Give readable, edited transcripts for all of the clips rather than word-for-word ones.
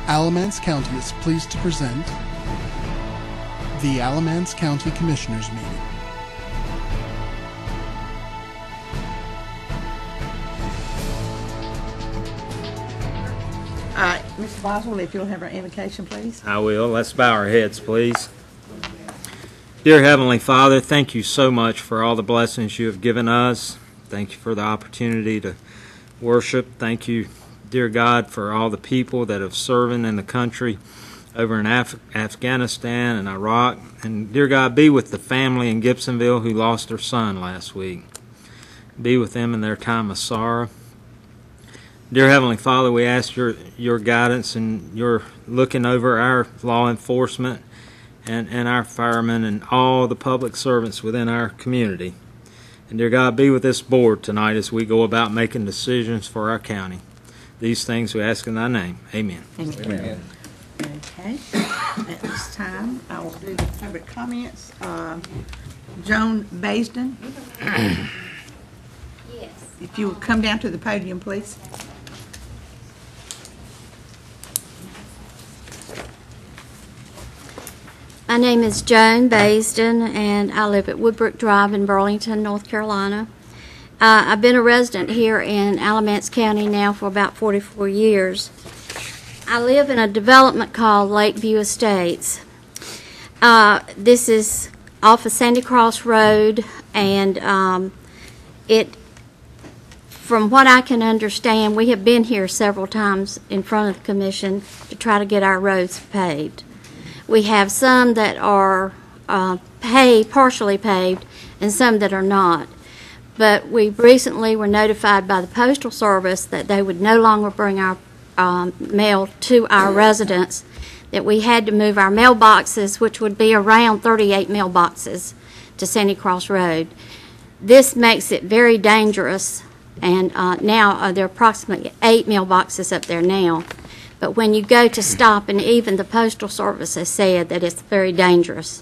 Alamance County is pleased to present the Alamance County Commissioners Meeting. Mr. Boswell, if you'll have our invocation, please. I will. Let's bow our heads, please. Dear Heavenly Father, thank you so much for all the blessings you have given us. Thank you for the opportunity to worship. Thank you, dear God, for all the people that have served in the country over in Afghanistan and Iraq. And dear God, be with the family in Gibsonville who lost their son last week. Be with them in their time of sorrow. Dear Heavenly Father, we ask your guidance and your looking over our law enforcement and our firemen and all the public servants within our community. And dear God, be with this board tonight as we go about making decisions for our county. These things we ask in thy name. Amen. Amen. Okay. At this time, I will do the public comments. Joan Baisden. Yes. If you would come down to the podium, please. My name is Joan Baisden, and I live at Woodbrook Drive in Burlington, North Carolina. I've been a resident here in Alamance County now for about 44 years. I live in a development called Lakeview Estates. This is off of Sandy Cross Road, and from what I can understand, we have been here several times in front of the commission to try to get our roads paved. We have some that are partially paved and some that are not. But we recently were notified by the Postal Service that they would no longer bring our mail to our residents, that we had to move our mailboxes, which would be around 38 mailboxes, to Sandy Cross Road. This makes it very dangerous, and now there are approximately 8 mailboxes up there now. But when you go to stop, and even the Postal Service has said that it's very dangerous.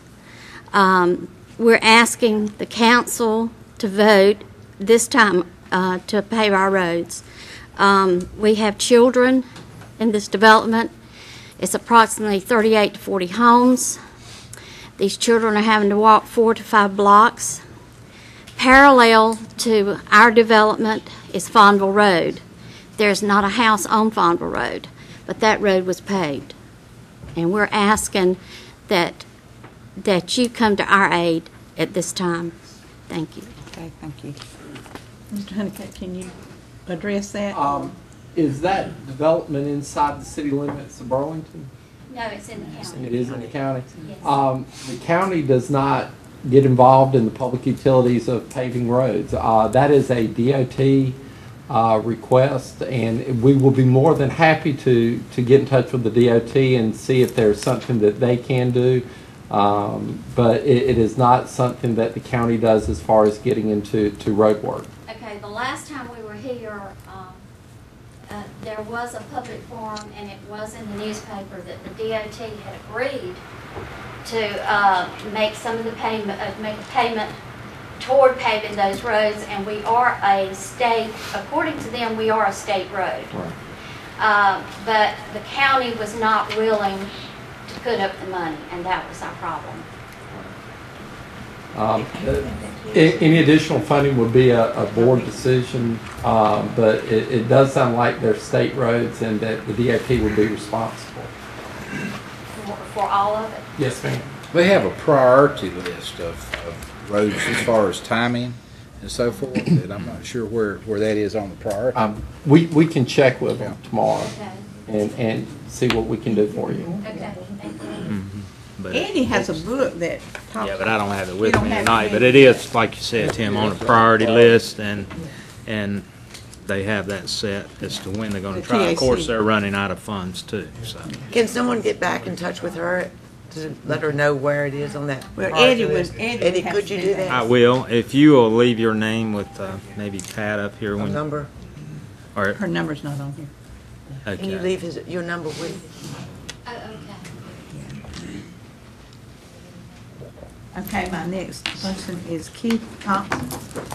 We're asking the council to vote this time to pave our roads. We have children in this development. It's approximately 38 to 40 homes. These children are having to walk 4 to 5 blocks. Parallel to our development is Fonville Road. There's not a house on Fonville Road, but that road was paved. And we're asking that you come to our aid at this time. Thank you. Okay, thank you. Mr. Honeycutt, can you address that? Is that development inside the city limits of Burlington? No, it's in the county. It is in the county? Yes. The county does not get involved in the public utilities of paving roads. That is a DOT request, and we will be more than happy to get in touch with the DOT and see if there's something that they can do. But it is not something that the county does as far as getting into road work. Okay, the last time we were here, there was a public forum, and it was in the newspaper that the DOT had agreed to make some of the payment, make a payment toward paving those roads, and we are a state, according to them, we are a state road. Right. But the county was not willing to put up the money, and that was our problem. Any additional funding would be a board decision, but it does sound like they're state roads and that the DOT would be responsible. For all of it? Yes, ma'am. We have a priority list of roads as far as timing and so forth, and I'm not sure where that is on the priority. We can check with them tomorrow Okay. and see what we can do for you. Okay, thank you. But Eddie has a book that talks. yeah, but I don't have it You with don't me have tonight. it. But it is, like you said, Tim, on the priority list, and they have that set as to when they're going to The try. Of course, TAC. they're running out of funds too. So Can someone get back in touch with her to let her know where it is on that? Well, priority Eddie list? would. Eddie Eddie, have could to you do do that. that? I will, if you will leave your name with maybe Pat up here A when. number? Or Her number's not on here. Can you okay. leave your number with? Oh, okay. Okay, my next person is Keith Thompson.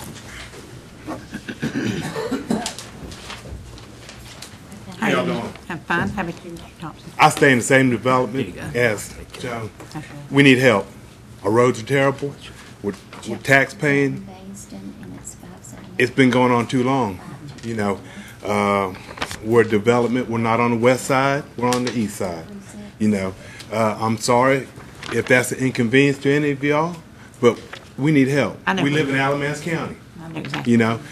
How y'all doing? I'm fine. How about you, Mr. Thompson? I stay in the same development as Joe. We need help. Our roads are terrible. We're tax paying. It's been going on too long. You know, we're development. We're not on the west side. We're on the east side. You know, I'm sorry if that's an inconvenience to any of y'all, but we need help. We live in Alamance County. I know exactly. You know,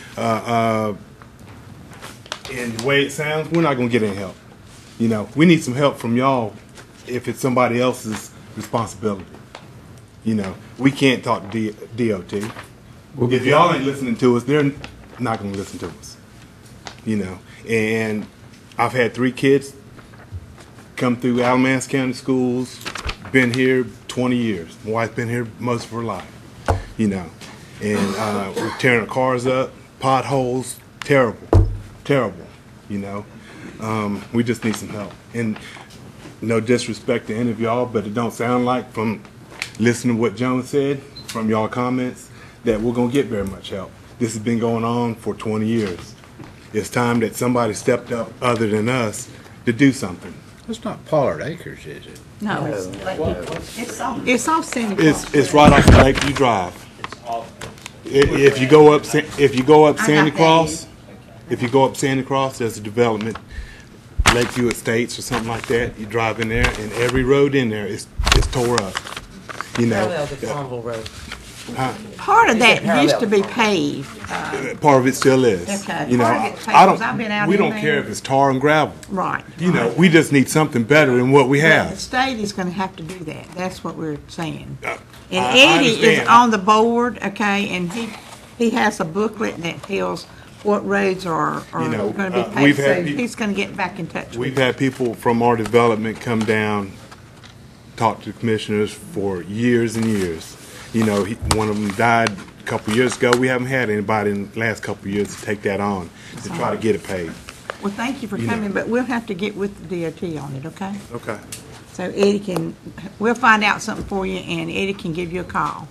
and the way it sounds, we're not going to get any help. You know, we need some help from y'all if it's somebody else's responsibility. You know, we can't talk to DOT. If y'all ain't listening to us, they're not going to listen to us. You know, and I've had 3 kids come through Alamance County schools, been here 20 years. My wife's been here most of her life, you know. And we're tearing our cars up, potholes, terrible, terrible, you know. We just need some help. And no disrespect to any of y'all, but it don't sound like from listening to what Joan said, from y'all comments, that we're going to get very much help. This has been going on for 20 years. It's time that somebody stepped up other than us to do something. It's not Pollard Acres, is it? No, it's off Sandy Cross. It's right off Lakeview Drive. If you go up Sandy Cross, there's a development, Lakeview Estates or something like that. You drive in there, and every road in there is tore up. You know, Parallel to Farmville Road. Part of that used to be paved. part of it still is. Okay. You know, Part of it's paved, 'cause I've been out we in don't there. care if it's tar and gravel. Right. You know, we just need something better than what we The have. state is going to have to do that. That's what we're saying. I And Eddie is understand. on the board, okay, and he has a booklet that tells what roads are You know, going to be we've paved, had so peop- he's going to get back in touch with We've you. had people from our development come down, talk to the commissioners for years and years. You know, one of them died a couple of years ago. We haven't had anybody in the last couple of years to take that on to try to get it paid. Well, thank you for You know. coming, but we'll have to get with the DOT on it, okay? Okay. So Eddie we'll find out something for you, and Eddie can give you a call.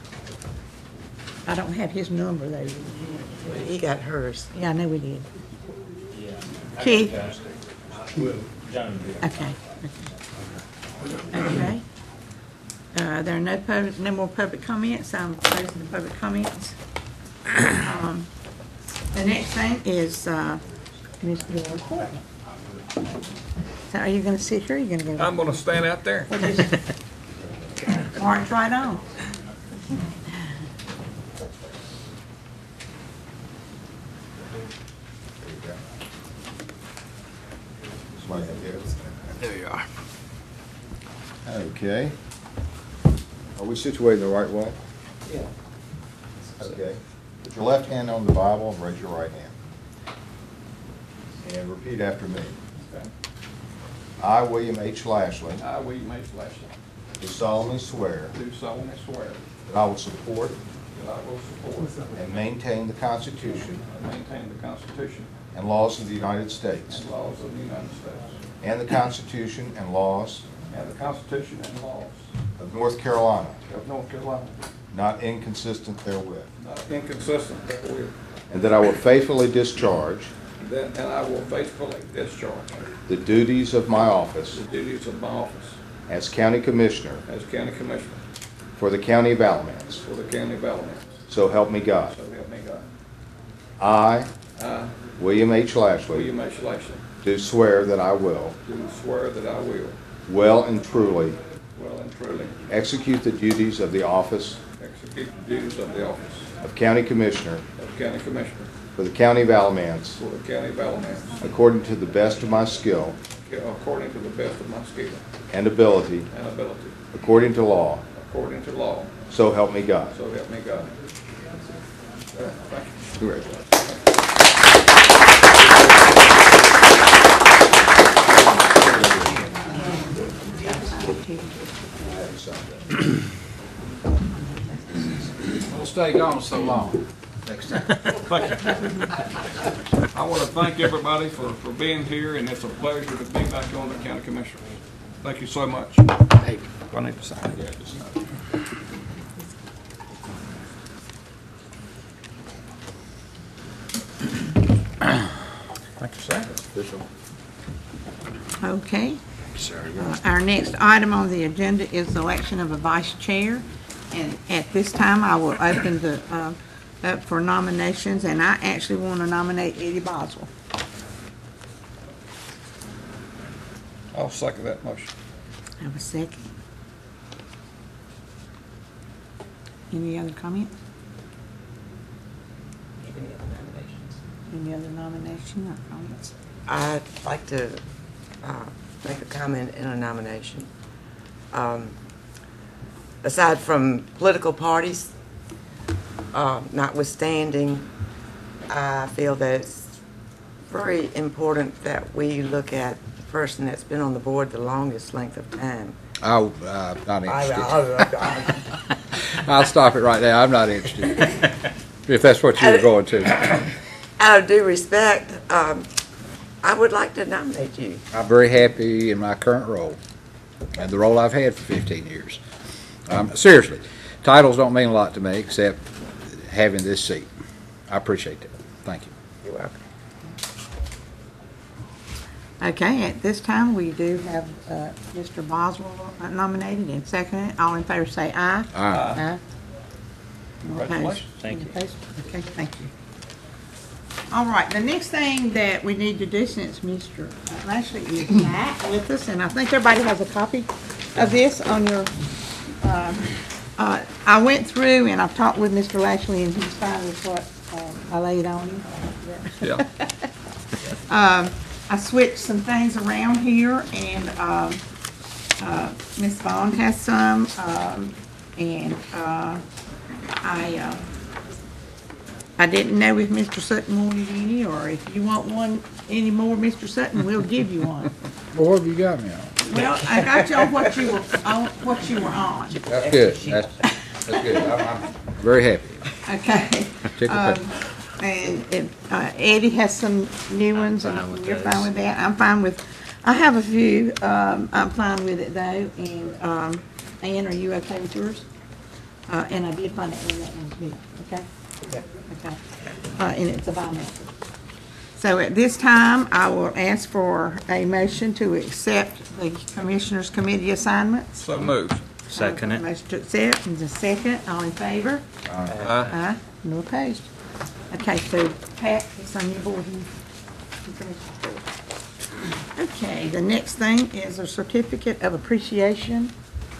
I don't have his number, though. He got hers. Yeah, I know we did. Keith? Okay. Okay. There are no more public comments. I'm closing the public comments. The next thing is Mr. Appointment. So are you going to sit here or are you going to go? I'm gonna stand out there. March right on. There you are. Okay. Are we situated the right way? Yeah. Okay. Put your left hand on the Bible and raise your right hand. And repeat after me. Okay. I, William H. Lashley, I, William H. Lashley, do solemnly swear do solemnly swear that I will support that I will support and maintain the Constitution and maintain the Constitution and laws of the United States and laws of the United States and the Constitution and laws and the Constitution and laws of North Carolina, of North Carolina, not inconsistent therewith, not inconsistent therewith, and that I will faithfully discharge and I will faithfully discharge the duties of my office the duties of my office as County Commissioner as County Commissioner for the County of Alamance. for the County of Alamance. So help me God. So help me God. I, I, William H. Lashley, William H. Lashley, do swear that I will, do swear that I will, well and truly, well and truly, execute the duties of the office execute the duties of the office of County Commissioner of County Commissioner for the County of Alamance for the County of Alamance, according to the best of my skill according to the best of my skill and ability, and ability, according to law. according to law. So help me God. So help me God. Thank you. Congratulations. We'll stay gone so long. Thank you. I want to thank everybody for being here, and it's a pleasure to be back on the County Commissioners. Thank you so much. Hey, do I need to sign? Yeah, just sign. Thank you, sir. Okay. Our next item on the agenda is the election of a vice chair. And at this time, I will open the, up for nominations, and I actually want to nominate Eddie Boswell. I'll second that motion. Have a second. Any other comments? Any other nomination or comments? I'd like to make a comment in a nomination. Aside from political parties, notwithstanding, I feel that it's very important that we look at the person that's been on the board the longest length of time. Oh, not interested. I'll stop it right there. I'm not interested. If that's what you were going to. Out of due respect, I would like to nominate you. I'm very happy in my current role and the role I've had for 15 years. Seriously, titles don't mean a lot to me except having this seat. I appreciate that. Thank you. You're welcome. Okay, at this time, we do have Mr. Boswell nominated and seconded. All in favor say aye. Aye. Aye. Congratulations. Thank you. Okay, thank you. All right, the next thing that we need to do, since Mr. Lashley is back with us, and I think everybody has a copy of this on your, I went through and I've talked with Mr. Lashley, and he's fine with what I laid on him. Yeah. I switched some things around here, and Ms. Vaughn has some, and I didn't know if Mr. Sutton wanted any, or if you want one any more, Mr. Sutton, we'll give you one. Well, what have you got me on? Well, I got you on what you were on. That's good. That's good. I'm very happy. Okay. Tickled And Eddie has some new ones, and fine with you're those. fine with that. I'm fine with, I have a few, I'm fine with it though, and Ann, are you okay with yours? And I did find out where that one's good, okay? Okay. And it's a biometric. So at this time, I will ask for a motion to accept the Commissioners Committee assignments. So moved. Second it. Motion to accept, and a second, all in favor? Aye. Aye, no opposed. Okay, so Pat, it's on your board here. Okay, the next thing is a certificate of appreciation.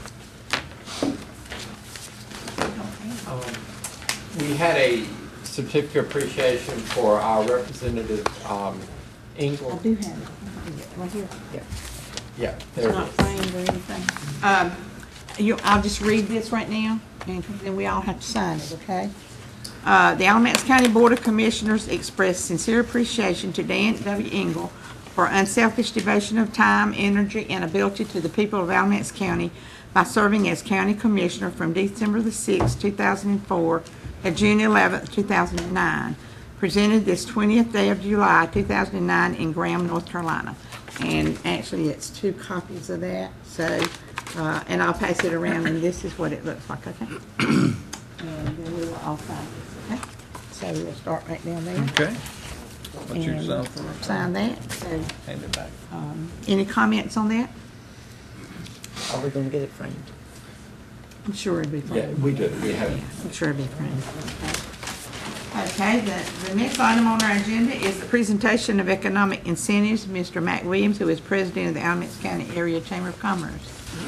We had a certificate of appreciation for our representative, I Engel. do have it, right here. Yeah, It's there it not is. framed or anything. I'll just read this right now, and then we all have to sign it, okay? The Alamance County Board of Commissioners express sincere appreciation to Dan W. Engel for unselfish devotion of time, energy, and ability to the people of Alamance County by serving as County Commissioner from December the 6th, 2004 to June 11th, 2009. Presented this 20th day of July, 2009 in Graham, North Carolina. And actually, it's 2 copies of that, so, and I'll pass it around, and this is what it looks like, okay? And then we will all sign this, okay? So we'll start right down there. Okay. What you And sign? sign that, so, Hand it back. any comments on that? Are we going to get it framed? I'm sure it'd be Yeah, fine. we do. We have. I'm sure it'd be fine. Okay, the next item on our agenda is the presentation of economic incentives. Mr. Mac Williams, who is president of the Alamance County Area Chamber of Commerce.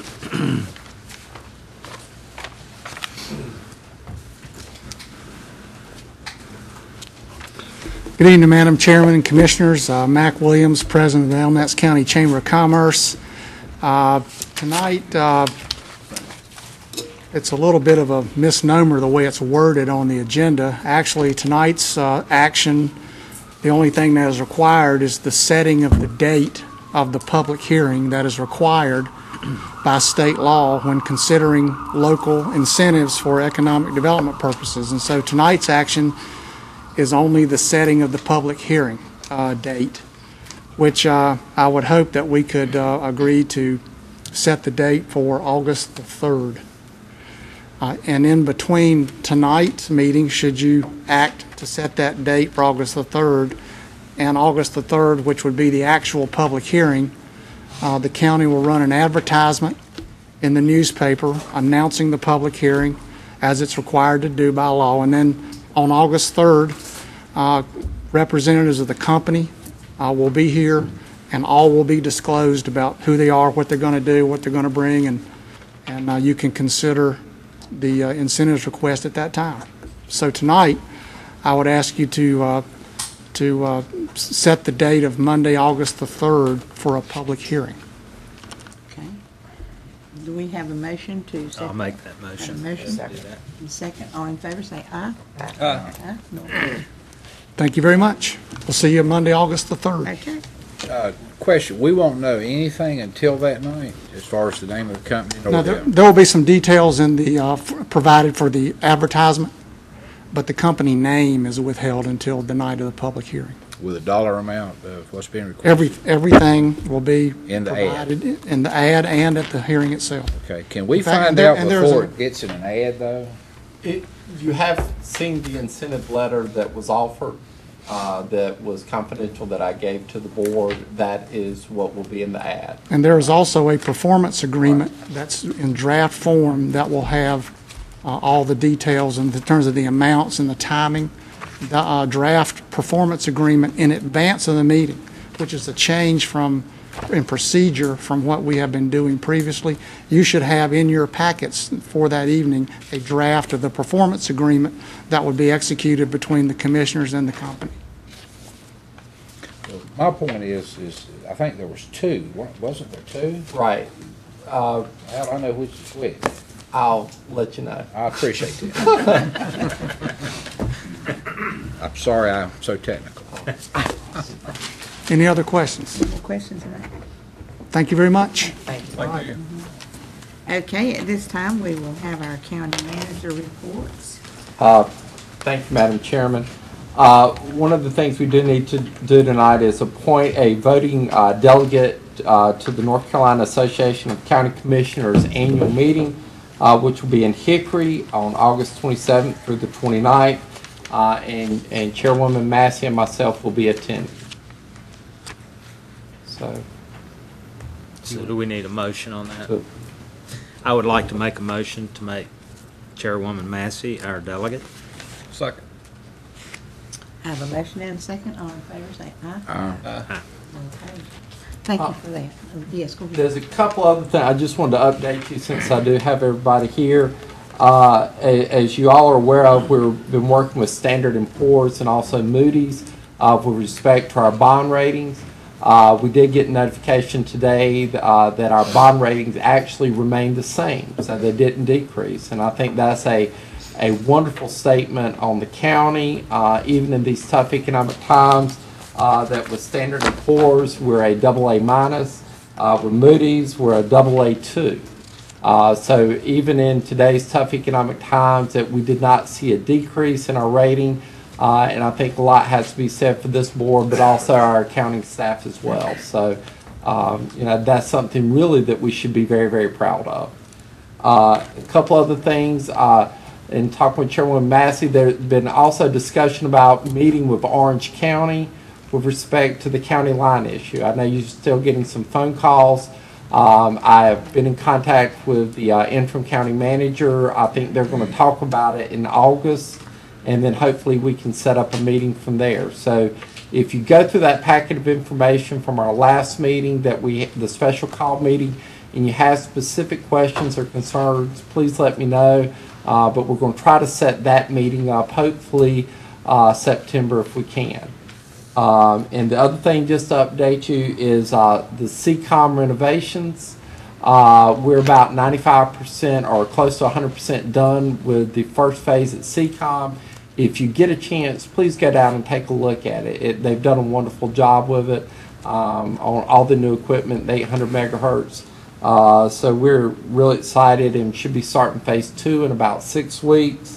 Good evening, Madam Chairman and Commissioners. Mac Williams, President of the Alamance County Chamber of Commerce. Tonight, it's a little bit of a misnomer the way it's worded on the agenda. Actually, tonight's action, the only thing that is required is the setting of the date of the public hearing that is required by state law when considering local incentives for economic development purposes. And so tonight's action is only the setting of the public hearing date, which I would hope that we could agree to set the date for August the 3rd. And in between tonight's meeting, should you act to set that date for August the 3rd, and August the 3rd, which would be the actual public hearing, The county will run an advertisement in the newspaper announcing the public hearing as it's required to do by law. And then on August 3rd, representatives of the company will be here, and all will be disclosed about who they are, what they're going to do, what they're going to bring, and you can consider the incentives request at that time. So tonight, I would ask you to set the date of Monday, August the 3rd for a public hearing. Okay. Do we have a motion to set? I'll make that motion. Have a motion? Do that. Second, all in favor, say aye. Aye. No. Thank you very much. We'll see you Monday, August the 3rd. Okay. Question, we won't know anything until that night, as far as the name of the company? Now, there will be some details in the, provided for the advertisement, but the company name is withheld until the night of the public hearing. With a dollar amount of what's being requested? Everything will be In the ad. provided in the ad and at the hearing itself. Okay, can we In fact, find and out there's before a- it gets in an ad, though? You have seen the incentive letter that was offered, that was confidential, that I gave to the board. That is what will be in the ad. And there is also a performance agreement that's in draft form that will have all the details in terms of the amounts and the timing. The draft performance agreement in advance of the meeting, which is a change in procedure from what we have been doing previously. You should have in your packets for that evening a draft of the performance agreement that would be executed between the commissioners and the company. My point is I think there was two, wasn't there two? Right. How do I know which is which? I'll let you know. I appreciate that. I'm sorry I'm so technical. Any other questions? More questions tonight? Thank you very much. Thank you. Okay, at this time, we will have our county manager reports. Thank you, Madam Chairman. One of the things we do need to do tonight is appoint a voting delegate to the North Carolina Association of County Commissioners annual meeting, which will be in Hickory on August 27th through the 29th, and Chairwoman Massey and myself will be attending. So do we need a motion on that? So- I would like to make a motion to make Chairwoman Massey our delegate. Second. I have a motion and a second. All in favor, say aye. Aye. Okay. Thank you for that. Yes, go ahead. There's a couple other things. I just wanted to update you since I do have everybody here. As you all are aware of, we've been working with Standard & Poor's and also Moody's with respect to our bond ratings. We did get notification today that our bond ratings actually remain the same, so they didn't decrease. And I think that's a wonderful statement on the county, even in these tough economic times, that with Standard & Poor's, we're a AA minus. With Moody's, we're a AA2. So even in today's tough economic times, that we did not see a decrease in our rating. And I think a lot has to be said for this board, but also our accounting staff as well. So, that's something really that we should be very, very proud of. A couple other things. In talking with Chairwoman Massey, there's been also discussion about meeting with Orange County with respect to the county line issue. I know you're still getting some phone calls. I have been in contact with the interim county manager. I think they're going to talk about it in August, and then hopefully we can set up a meeting from there. So if you go through that packet of information from our last meeting, the special call meeting, and you have specific questions or concerns, please let me know. But we're going to try to set that meeting up, hopefully September if we can. And the other thing, just to update you, is the CCOM renovations. We're about 95% or close to 100% done with the first phase at CCOM. If you get a chance, please go down and take a look at it. They've done a wonderful job with it on all the new equipment, the 800 megahertz. So we're really excited and should be starting phase 2 in about 6 weeks.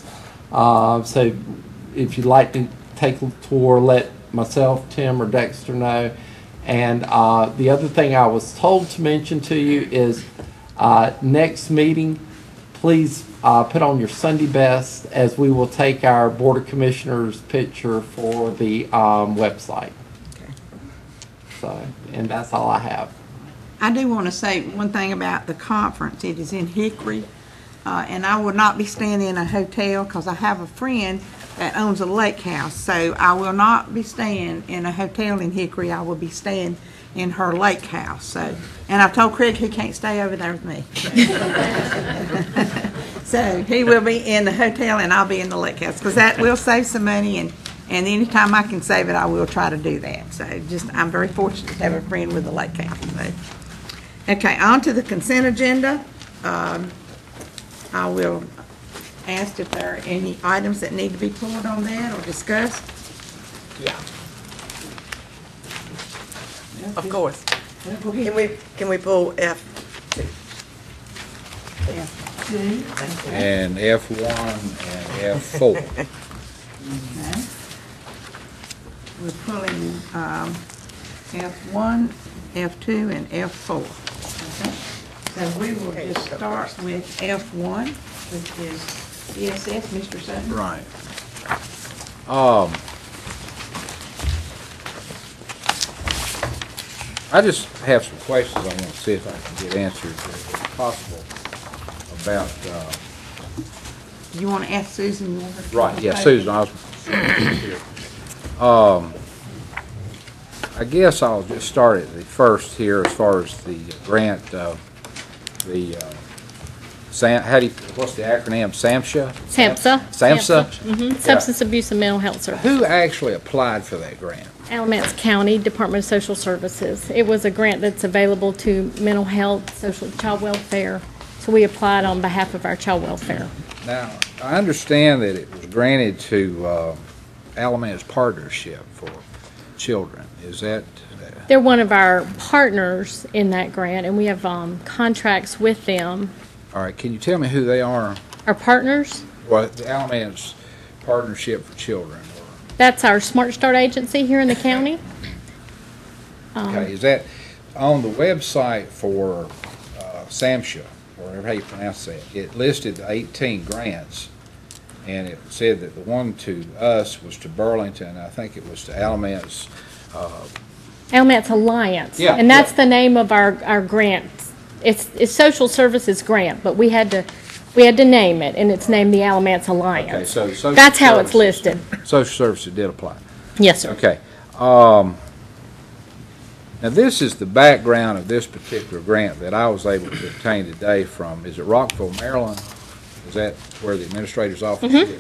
So if you'd like to take a tour, let myself, Tim, or Dexter know. And the other thing I was told to mention to you is next meeting, please put on your Sunday best, as we will take our Board of Commissioners picture for the website. Okay. So, and that's all I have. I do want to say one thing about the conference. It is in Hickory, and I will not be staying in a hotel because I have a friend that owns a lake house. So I will not be staying in a hotel in Hickory. I will be staying in her lake house. So, and I told Craig he can't stay over there with me. So he will be in the hotel and I'll be in the lake house because that will save some money, and anytime I can save it, I will try to do that. So I'm very fortunate to have a friend with a lake house. So. Okay, on to the consent agenda. I will ask if there are any items that need to be pulled on that or discussed. Yeah. Of course. Go ahead. Can we pull F? And F1 and F4. Okay. We're pulling F1, F2, and F4. Okay. So we will just start with F1, which is ESS, Mr. Sutton. Right. I just have some questions I want to see if I can get answered, if possible, about, You want to ask Susan? You want her to right, yeah, take Susan it? Osborne. I guess I'll just start at the first here as far as the grant, what's the acronym, SAMHSA? SAMHSA. SAMHSA? Substance Abuse and Mental Health Services. Who actually applied for that grant? Alamance County Department of Social Services. It was a grant that's available to mental health, social, child welfare. So we applied on behalf of our child welfare. Now, I understand that it was granted to Alamance Partnership for Children. Is that? They're one of our partners in that grant, and we have contracts with them. All right, can you tell me who they are? Our partners? Well, the Alamance Partnership for Children. That's our Smart Start agency here in the county. Okay, is that on the website for SAMHSA, or whatever how you pronounce that? It listed 18 grants, and it said that the one to us was to Burlington. I think it was to Alamance. Alamance Alliance. Yeah, and that's yeah. the name of our grant. It's social services grant, but we had to name it, and it's named the Alamance Alliance. Okay, so social that's how it's services- listed. Social services did apply. Yes, sir. Okay. Now, this is the background of this particular grant that I was able to obtain today from, is it Rockville, Maryland? Is that where the administrator's office is?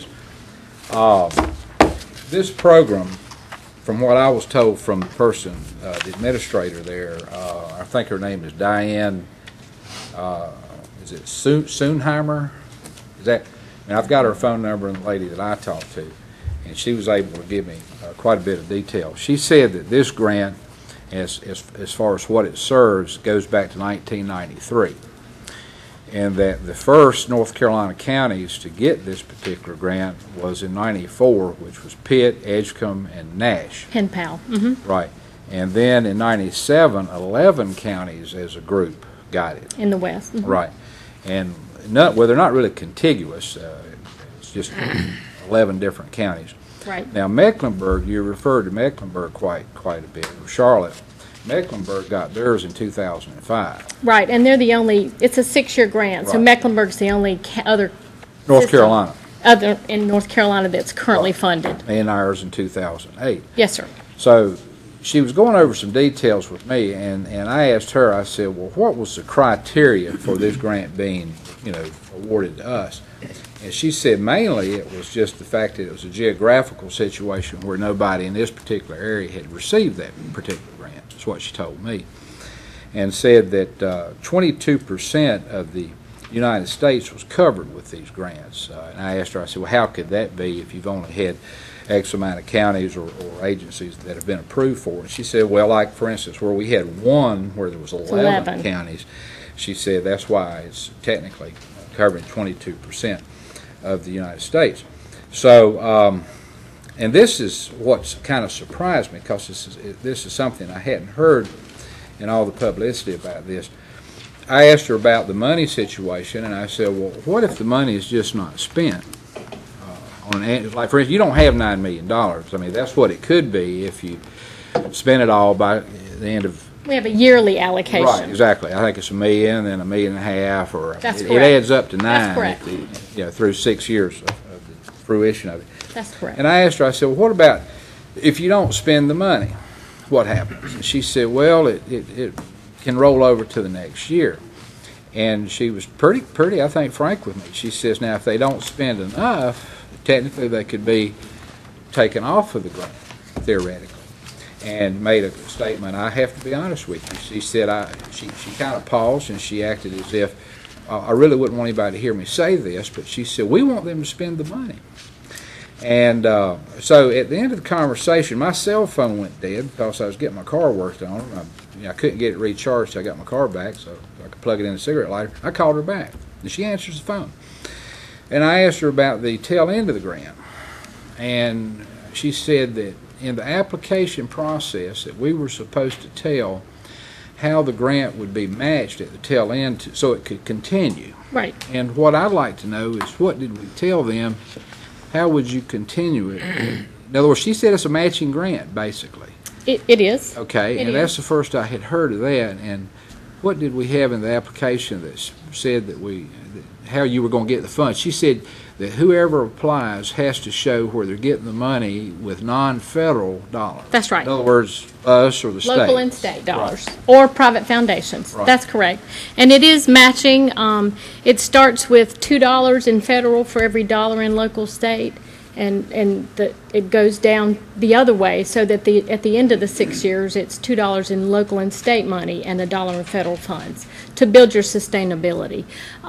This program, from what I was told from the person, the administrator there, I think her name is Diane, is it Soonheimer? Is that, and I've got her phone number and the lady that I talked to, and she was able to give me quite a bit of detail. She said that this grant, as far as what it serves, goes back to 1993, and that the first North Carolina counties to get this particular grant was in '94, which was Pitt, Edgecombe, and Nash. Pen Pal. Right, and then in '97, 11 counties as a group got it. In the West. Right, and well, they're not really contiguous. It's just 11 different counties. Right. Now, Mecklenburg, you referred to Mecklenburg quite a bit. Charlotte, Mecklenburg got theirs in 2005. Right, and they're the only, it's a 6-year grant, so Right. Mecklenburg's the only other North system Carolina. other in North Carolina that's currently funded. And ours in 2008. Yes, sir. So she was going over some details with me, and I asked her, I said, well, what was the criteria for this grant being, awarded to us? And she said mainly it was just the fact that it was a geographical situation where nobody in this particular area had received that particular grant. That's what she told me. And said that 22% of the United States was covered with these grants. And I asked her, I said, well, how could that be if you've only had X amount of counties or agencies that have been approved for it? And she said, well, like, for instance, where we had one where there was 11 counties, she said that's why it's technically covering 22% of the United States. So, and this is what's kind of surprised me, because this is something I hadn't heard in all the publicity about this. I asked her about the money situation, and I said, well, what if the money is just not spent? Like, for instance, you don't have $9 million. I mean, that's what it could be if you spend it all by the end of We have a yearly allocation. Right, exactly. I think it's $1 million, then $1.5 million, or That's it correct. adds up to $9 million. That's correct. You know, through 6 years of the fruition of it. That's correct. And I asked her, I said, well, what about if you don't spend the money? What happens? And she said, well, it can roll over to the next year. And she was pretty, I think, frank with me. She says, now, if they don't spend enough, technically they could be taken off of the grant, theoretically. And made a statement, I have to be honest with you. She said, she kind of paused and she acted as if, I really wouldn't want anybody to hear me say this, but she said, we want them to spend the money. And so at the end of the conversation, my cell phone went dead because I was getting my car worked on. I couldn't get it recharged till I got my car back, so I could plug it in a cigarette lighter. I called her back, and she answers the phone. And I asked her about the tail end of the grant. And she said that in the application process that we were supposed to tell how the grant would be matched at the tail end so it could continue. Right. And what I'd like to know is, what did we tell them? How would you continue it? In other words, she said it's a matching grant, basically. It is. Okay, and that's the first I had heard of that. And what did we have in the application that said that how you were going to get the funds? She said that whoever applies has to show where they're getting the money with non-federal dollars. That's right. In other words, us or the state. Local and state dollars, or private foundations. Right. That's correct. And it is matching. It starts with $2 in federal for every dollar in local state, and it goes down the other way, so that at the end of the 6 years, it's $2 in local and state money and $1 in federal funds to build your sustainability.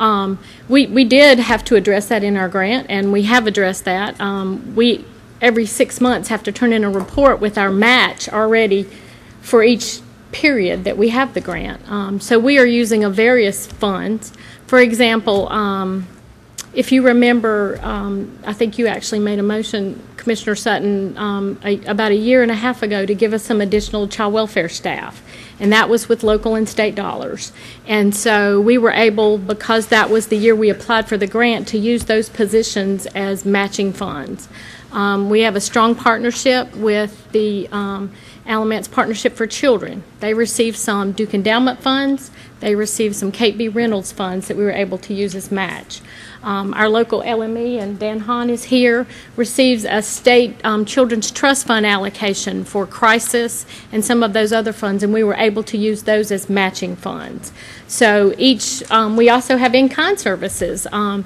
We did have to address that in our grant, and we have addressed that. We every 6 months have to turn in a report with our match already for each period that we have the grant. So we are using a various funds. For example, if you remember, I think you actually made a motion, Commissioner Sutton, about 1.5 years ago to give us some additional child welfare staff. And that was with local and state dollars. And so we were able, because that was the year we applied for the grant, to use those positions as matching funds. We have a strong partnership with the Alamance Partnership for Children. They receive some Duke Endowment funds. They receive some Kate B. Reynolds funds that we were able to use as match. Our local LME, and Dan Hahn is here, receives a state children's trust fund allocation for crisis and some of those other funds, and we were able to use those as matching funds. So we also have in-kind services.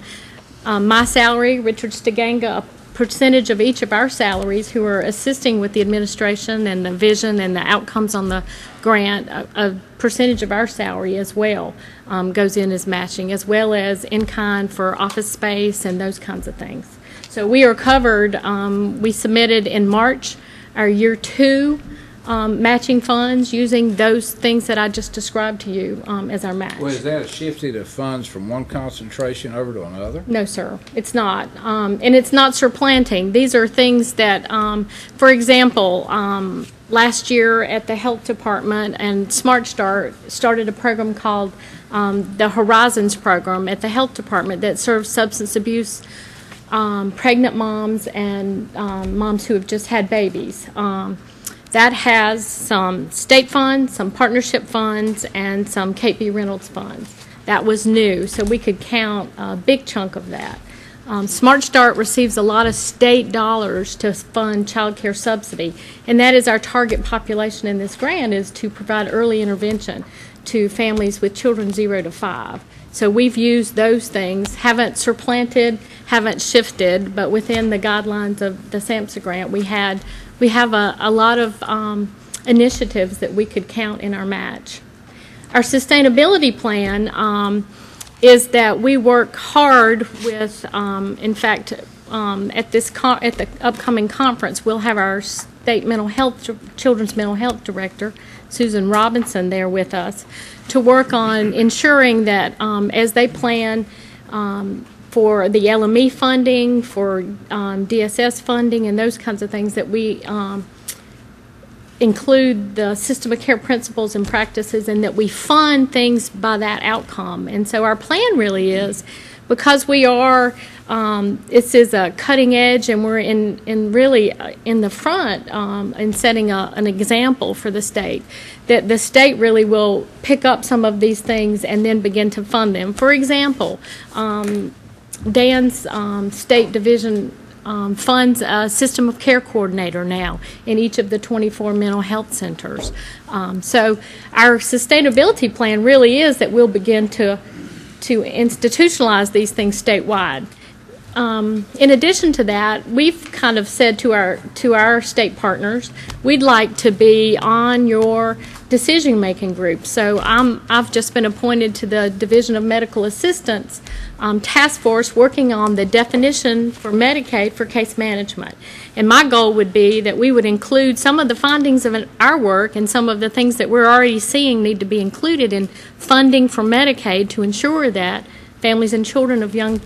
My salary, Richard Stiganga, a percentage of each of our salaries who are assisting with the administration and the vision and the outcomes on the grant, a percentage of our salary as well goes in as matching, as well as in-kind for office space and those kinds of things. So we are covered. We submitted in March our year 2 matching funds using those things that I just described to you as our match. Well, is that a shifting of funds from one concentration over to another? No, sir, it's not. And it's not supplanting. These are things that, for example, last year at the health department, and Smart Start started a program called the Horizons program at the health department that serves substance abuse pregnant moms and moms who have just had babies. That has some state funds, some partnership funds, and some Kate B. Reynolds funds. That was new, so we could count a big chunk of that. Smart Start receives a lot of state dollars to fund child care subsidy, and that is our target population in this grant, is to provide early intervention to families with children 0 to 5. So we've used those things, haven't supplanted, haven't shifted, but within the guidelines of the SAMHSA grant, we have a lot of initiatives that we could count in our match. Our sustainability plan is that we work hard with, in fact, at the upcoming conference, we'll have our state children's mental health director, Susan Robinson, there with us to work on ensuring that as they plan for the LME funding, for DSS funding, and those kinds of things, that we include the system of care principles and practices, and that we fund things by that outcome. And so our plan really is because we are, this is a cutting edge, and we're in really in the front in setting an example for the state, that the state really will pick up some of these things and then begin to fund them. For example, Dan's state division funds a system of care coordinator now in each of the 24 mental health centers. So our sustainability plan really is that we'll begin to institutionalize these things statewide. In addition to that, we've kind of said to our state partners, we'd like to be on your decision-making group. So I've just been appointed to the Division of Medical Assistance task force working on the definition for Medicaid for case management. And my goal would be that we would include some of the findings of our work and some of the things that we're already seeing need to be included in funding for Medicaid to ensure that families and children of young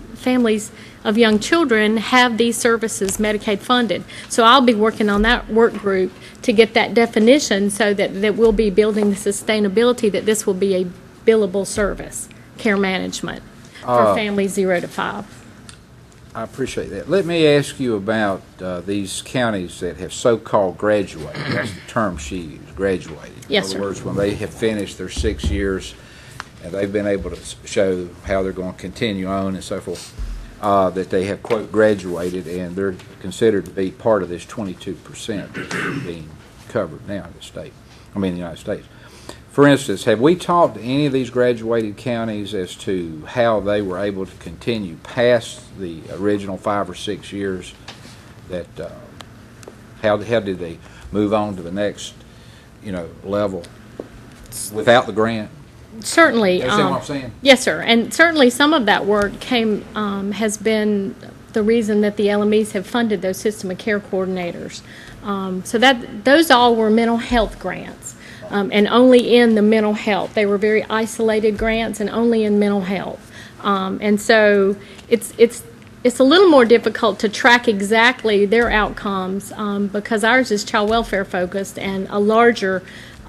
children have these services Medicaid funded. So I'll be working on that work group to get that definition so that we'll be building the sustainability that this will be a billable service, care management for families 0 to 5. I appreciate that. Let me ask you about these counties that have so-called graduated. That's the term she used, graduated. Yes, In other words, when they have finished their 6 years and they've been able to show how they're going to continue on and so forth, that they have, quote, graduated, and they're considered to be part of this 22% that's being covered now in the United States. For instance, have we talked to any of these graduated counties as to how they were able to continue past the original 5 or 6 years? That how did they move on to the next, level without the grant? Certainly. Understand what I'm saying? Yes, sir. And certainly some of that work has been the reason that the LMEs have funded those system of care coordinators. So those all were mental health grants. And only in the mental health. They were very isolated grants and only in mental health. And so it's a little more difficult to track exactly their outcomes because ours is child welfare focused and a larger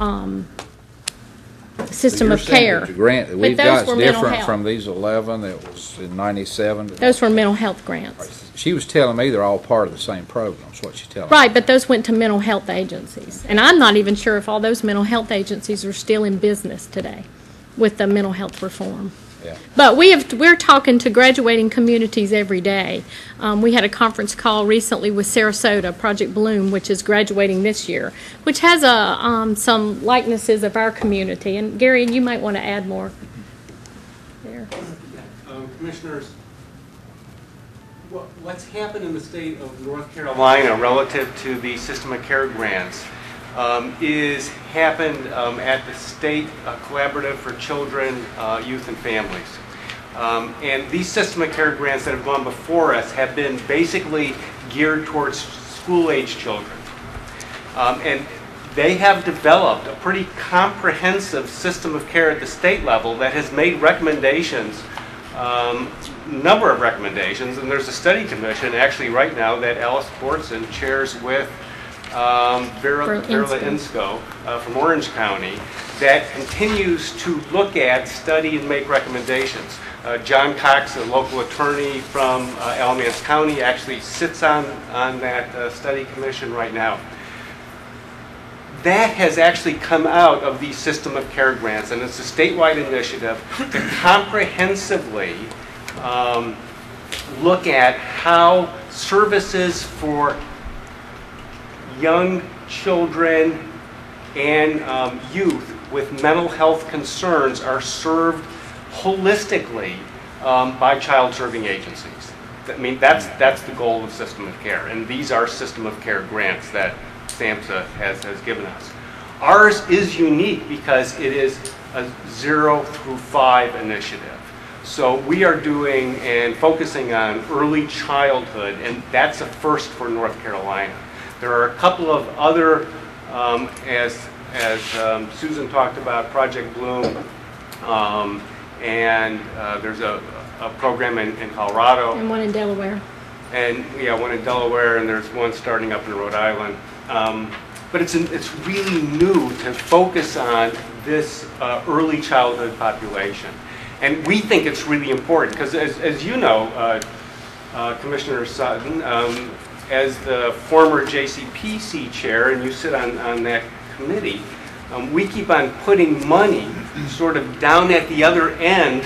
system of care. The grant that we've got is different from these 11 that was in 97. Those were mental health grants. She was telling me they're all part of the same program, is what she's telling me. Right, but those went to mental health agencies. And I'm not even sure if all those mental health agencies are still in business today with the mental health reform. Yeah. But we're talking to graduating communities every day. We had a conference call recently with Sarasota, Project Bloom, which is graduating this year, which has some likenesses of our community. And Gary, you might want to add more there. Commissioners, what's happened in the state of North Carolina relative to the system of care grants is happened at the State Collaborative for Children, Youth, and Families. And these system of care grants that have gone before us have been basically geared towards school-age children. And they have developed a pretty comprehensive system of care at the state level that has made recommendations, number of recommendations, and there's a study commission actually right now that Alice Bortson chairs with Vera Insco from Orange County that continues to look at, study, and make recommendations. John Cox, a local attorney from Alamance County, actually sits on that study commission right now. That has actually come out of the system of care grants, and it's a statewide initiative to comprehensively look at how services for young children and youth with mental health concerns are served holistically by child-serving agencies. I mean, that's the goal of system of care, and these are system of care grants that SAMHSA has given us. Ours is unique because it is a 0 through 5 initiative. So we are doing and focusing on early childhood, and that's a first for North Carolina. There are a couple of other, as Susan talked about, Project Bloom, and there's a program in Colorado. And one in Delaware. And yeah, one in Delaware, and there's one starting up in Rhode Island. But it's really new to focus on this early childhood population. And we think it's really important because, as you know, Commissioner Sutton, as the former JCPC chair, and you sit on that committee, we keep on putting money sort of down at the other end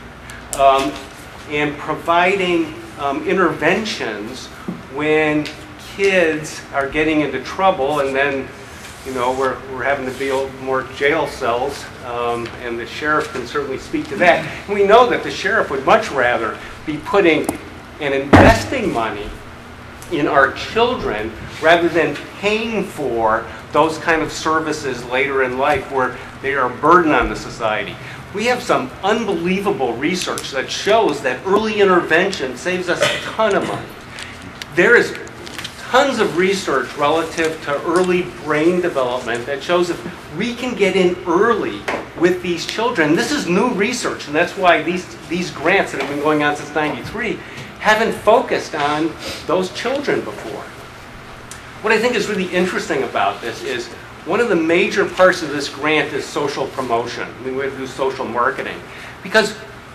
and providing interventions when kids are getting into trouble, and then, you know, we're having to build more jail cells, and the sheriff can certainly speak to that. And we know that the sheriff would much rather be putting and investing money in our children rather than paying for those kind of services later in life where they are a burden on the society. We have some unbelievable research that shows that early intervention saves us a ton of money. There is tons of research relative to early brain development that shows if we can get in early with these children. This is new research, and that's why these grants that have been going on since '93 haven't focused on those children before. What I think is really interesting about this is one of the major parts of this grant is social promotion. I mean, we have to do social marketing because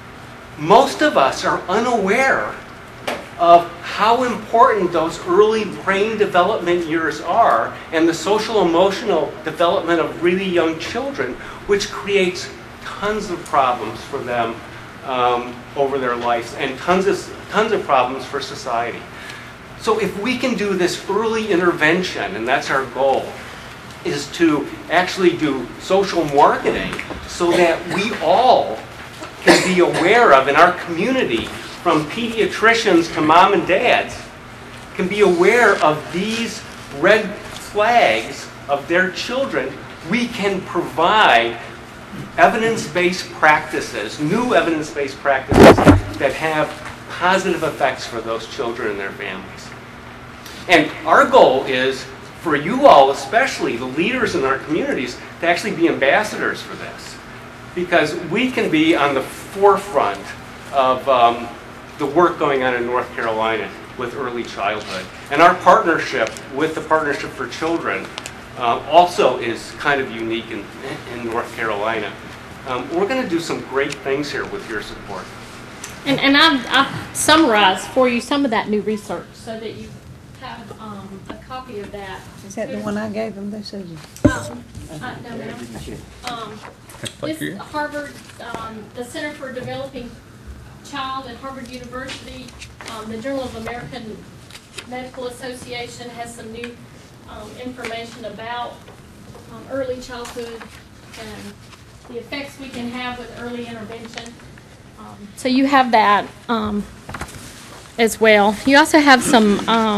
most of us are unaware of how important those early brain development years are and the social emotional development of really young children, which creates tons of problems for them over their lives and tons of problems for society. So if we can do this early intervention, and that's our goal, is to actually do social marketing so that we all can be aware of in our community, from pediatricians to mom and dads, can be aware of these red flags of their children, we can provide evidence-based practices, new evidence-based practices that have positive effects for those children and their families. And our goal is for you all, especially the leaders in our communities, to actually be ambassadors for this. Because we can be on the forefront of the work going on in North Carolina with early childhood. And our partnership with the Partnership for Children also is kind of unique in North Carolina. We're going to do some great things here with your support. And I've summarized for you some of that new research so that you have a copy of that. Is that the one I gave them? They said no, ma'am. This Harvard, the Center for Developing Child at Harvard University, the Journal of American Medical Association has some new information about early childhood and the effects we can have with early intervention. So you have that as well. You also have some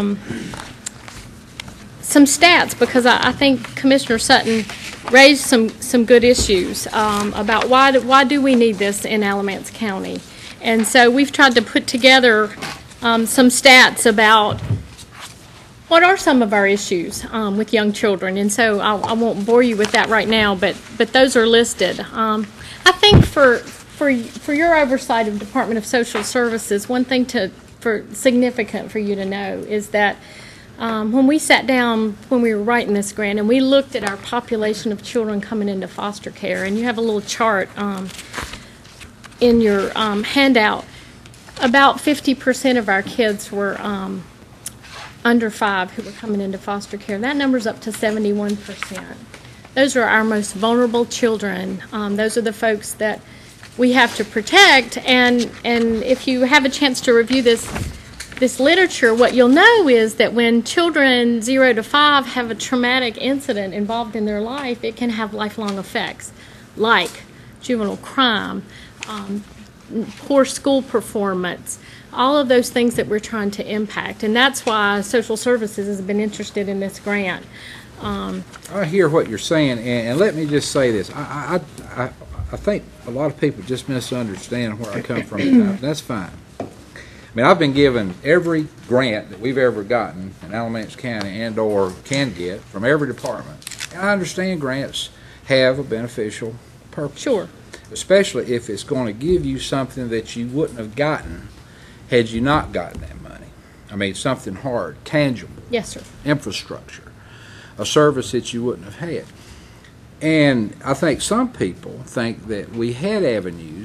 stats, because I think Commissioner Sutton raised some good issues about why do we need this in Alamance County. And so we've tried to put together some stats about what are some of our issues with young children. And so I won't bore you with that right now, but those are listed. I think for your oversight of Department of Social Services, one thing significant for you to know is that when we sat down when we were writing this grant and we looked at our population of children coming into foster care, and you have a little chart in your handout, about 50% of our kids were under 5 who were coming into foster care. That number's up to 71%. Those are our most vulnerable children. Those are the folks that we have to protect, and if you have a chance to review this literature, what you'll know is that when children 0 to 5 have a traumatic incident involved in their life, it can have lifelong effects, like juvenile crime, poor school performance, all of those things that we're trying to impact. And that's why Social Services has been interested in this grant. I hear what you're saying, and let me just say this. I think a lot of people just misunderstand where I come from. And that's fine. I mean, I've been given every grant that we've ever gotten in Alamance County and or can get from every department. And I understand grants have a beneficial purpose. Sure. Especially if it's going to give you something that you wouldn't have gotten had you not gotten that money. I mean, something hard, tangible. Yes, sir. Infrastructure, a service that you wouldn't have had. And I think some people think that we had avenues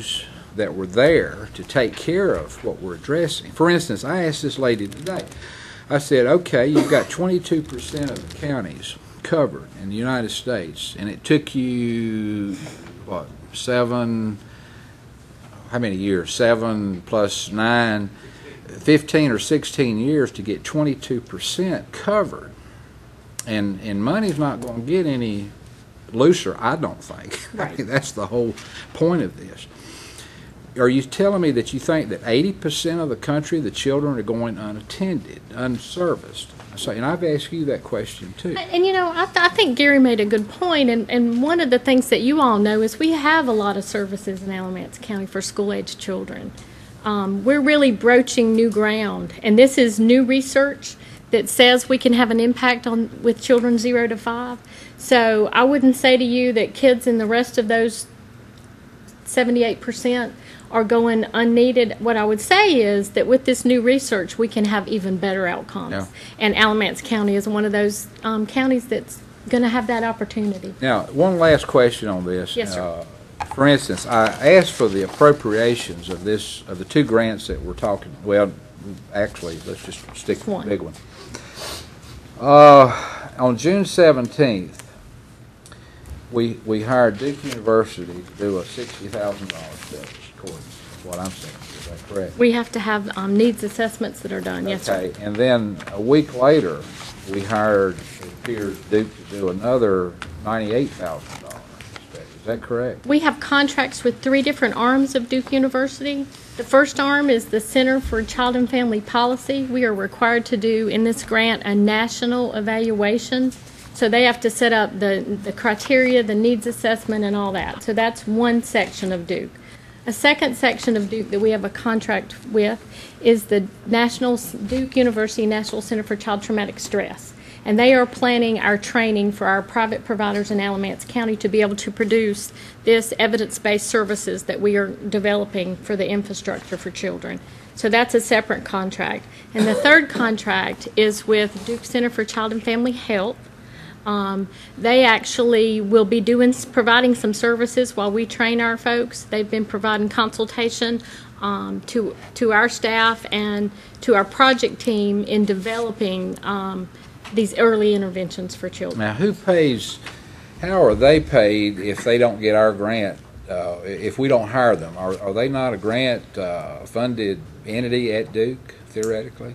that were there to take care of what we're addressing. For instance, I asked this lady today, I said, okay, you've got 22% of the counties covered in the United States, and it took you, what, how many years? 7 plus 9, 15 or 16 years to get 22% covered. And money's not going to get any looser, I don't think. Right. I mean, that's the whole point of this. Are you telling me that you think that 80% of the country, the children are going unattended, unserviced? So, and I've asked you that question too. And you know, I think Gary made a good point, and one of the things that you all know is we have a lot of services in Alamance County for school-age children. We're really broaching new ground, and this is new research that says we can have an impact with children 0 to 5. So I wouldn't say to you that kids in the rest of those 78% are going unneeded. What I would say is that with this new research, we can have even better outcomes. Yeah. And Alamance County is one of those counties that's going to have that opportunity. Now, one last question on this. Yes, sir. For instance, I asked for the appropriations of the 2 grants that we're talking. Well, actually, let's just stick with the big one. On June 17th, we hired Duke University to do a $60,000 study. According to what I'm saying. Is that correct? We have to have needs assessments that are done, okay. Yes, sir. Okay, and then a week later, we hired, it appears, Duke to do another $98,000 study. Is that correct? We have contracts with 3 different arms of Duke University. The first arm is the Center for Child and Family Policy. We are required to do, in this grant, a national evaluation. So they have to set up the criteria, the needs assessment, and all that. So that's one section of Duke. A second section of Duke that we have a contract with is the Duke University National Center for Child Traumatic Stress. And they are planning our training for our private providers in Alamance County to be able to produce this evidence-based services that we are developing for the infrastructure for children. So that's a separate contract. And the third contract is with Duke Center for Child and Family Health. They actually will be providing some services while we train our folks. They've been providing consultation to our staff and to our project team in developing these early interventions for children. Now, how are they paid if they don't get our grant, if we don't hire them? Are they not a grant funded entity at Duke, theoretically?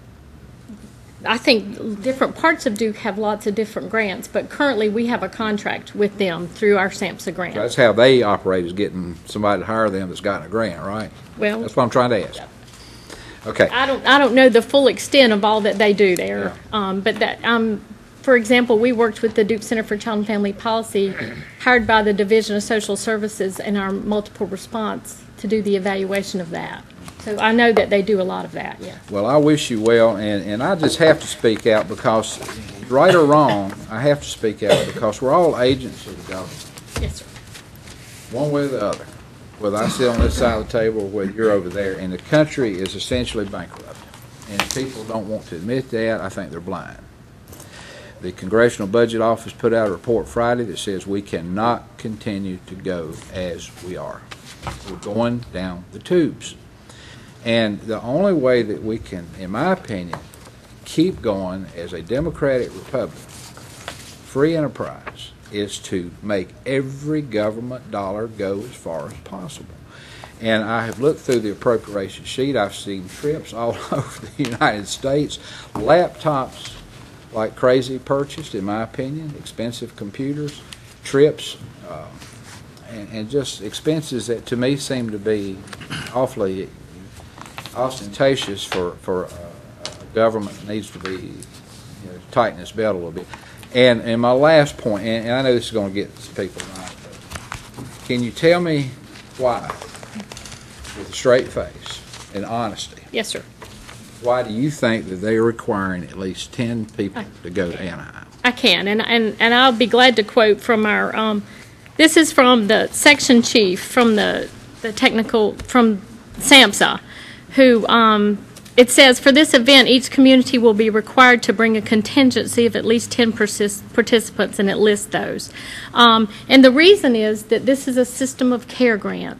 I think different parts of Duke have lots of different grants, but currently we have a contract with them through our SAMHSA grant. So that's how they operate, is getting somebody to hire them that's gotten a grant, right? Well, that's what I'm trying to ask. Okay. I don't know the full extent of all that they do there, yeah. But that for example, we worked with the Duke Center for Child and Family Policy, hired by the Division of Social Services in our multiple response to do the evaluation of that. So I know that they do a lot of that, yeah. Well, I wish you well, and I just have to speak out because, right or wrong, I have to speak out because we're all agents of the government. Yes, sir. One way or the other. Whether I sit on this side of the table or whether you're over there, and the country is essentially bankrupt. And if people don't want to admit that, I think they're blind. The Congressional Budget Office put out a report Friday that says we cannot continue to go as we are. We're going down the tubes. And the only way that we can, in my opinion, keep going as a democratic republic, free enterprise, is to make every government dollar go as far as possible. And I have looked through the appropriation sheet. I've seen trips all over the United States, laptops like crazy purchased, in my opinion, expensive computers, trips, and just expenses that to me seem to be awfully ostentatious for a government that needs to be tighten its belt a little bit. And my last point, and I know this is going to get some people right, but can you tell me why, with a straight face and honesty? Yes, sir. Why do you think that they are requiring at least 10 people to go to Anaheim? I can, and I'll be glad to quote from our. This is from the section chief from the technical from SAMHSA, who it says, for this event, each community will be required to bring a contingency of at least 10 participants, and it lists those. And the reason is that this is a system of care grant.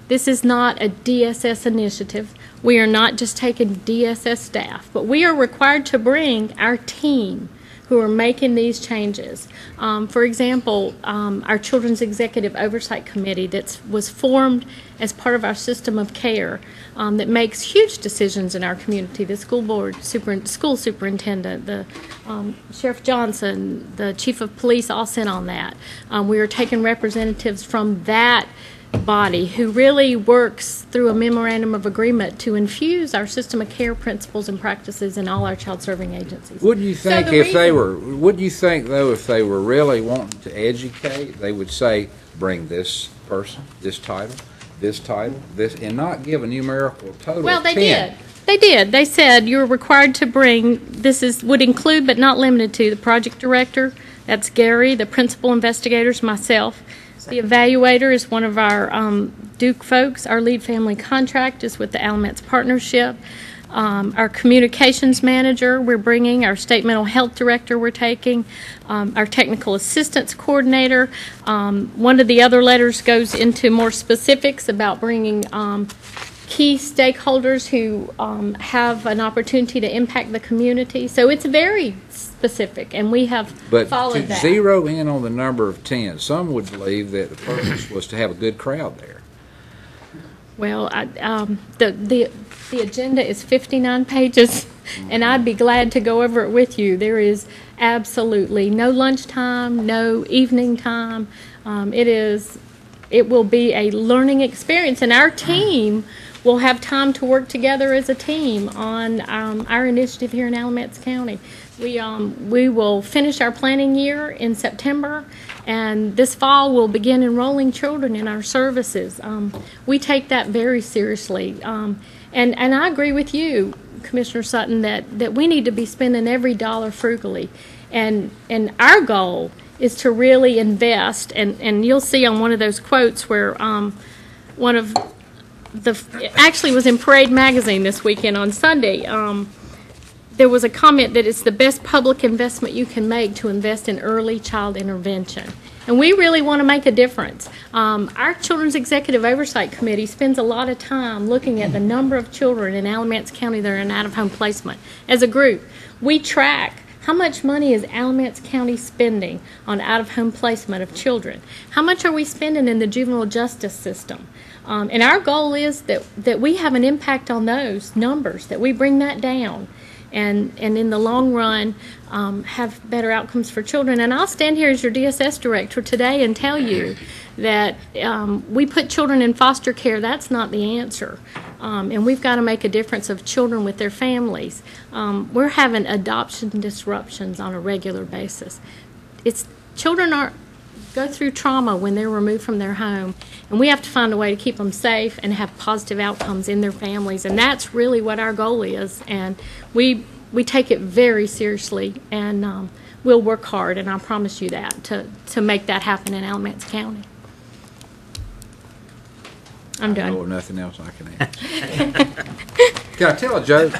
This is not a DSS initiative. We are not just taking DSS staff, but we are required to bring our team who are making these changes. For example, our Children's Executive Oversight Committee that was formed as part of our system of care that makes huge decisions in our community. The school board, school superintendent, the Sheriff Johnson, the chief of police all sent on that. We are taking representatives from that body who really works through a memorandum of agreement to infuse our system of care principles and practices in all our child serving agencies. Wouldn't you think wouldn't you think though if they were really wanting to educate, they would say, bring this person, this title, this, and not give a numerical total Well, of they 10. did. They did. They said you're required to bring, would include but not limited to the project director, that's Gary, the principal investigators, myself. The evaluator is one of our Duke folks. Our lead family contract is with the Alamance Partnership. Our communications manager we're bringing, our state mental health director we're taking, our technical assistance coordinator. One of the other letters goes into more specifics about bringing key stakeholders who have an opportunity to impact the community. So it's very specific, and we have followed that. But to zero in on the number of 10, some would believe that the purpose was to have a good crowd there. Well, the agenda is 59 pages, and I'd be glad to go over it with you. There is absolutely no lunchtime, no evening time. It will be a learning experience, and our team will have time to work together as a team on our initiative here in Alamance County. We will finish our planning year in September, and this fall we'll begin enrolling children in our services. We take that very seriously, and I agree with you, Commissioner Sutton, that we need to be spending every dollar frugally, and our goal is to really invest, and you'll see on one of those quotes where one of it actually was in Parade Magazine this weekend on Sunday. There was a comment that it's the best public investment you can make to invest in early child intervention. And we really want to make a difference. Our Children's Executive Oversight Committee spends a lot of time looking at the number of children in Alamance County that are in out-of-home placement. As a group, we track how much money is Alamance County spending on out-of-home placement of children. How much are we spending in the juvenile justice system? And our goal is that we have an impact on those numbers, that we bring that down. And in the long run, have better outcomes for children. And I'll stand here as your DSS director today and tell you that we put children in foster care. That's not the answer. And we've got to make a difference of children with their families. We're having adoption disruptions on a regular basis. Children go through trauma when they're removed from their home, and we have to find a way to keep them safe and have positive outcomes in their families, and that's really what our goal is. And we take it very seriously, and we'll work hard, and I promise you that, to make that happen in Alamance County. I'm done. I know nothing else I can add. Can I tell a joke?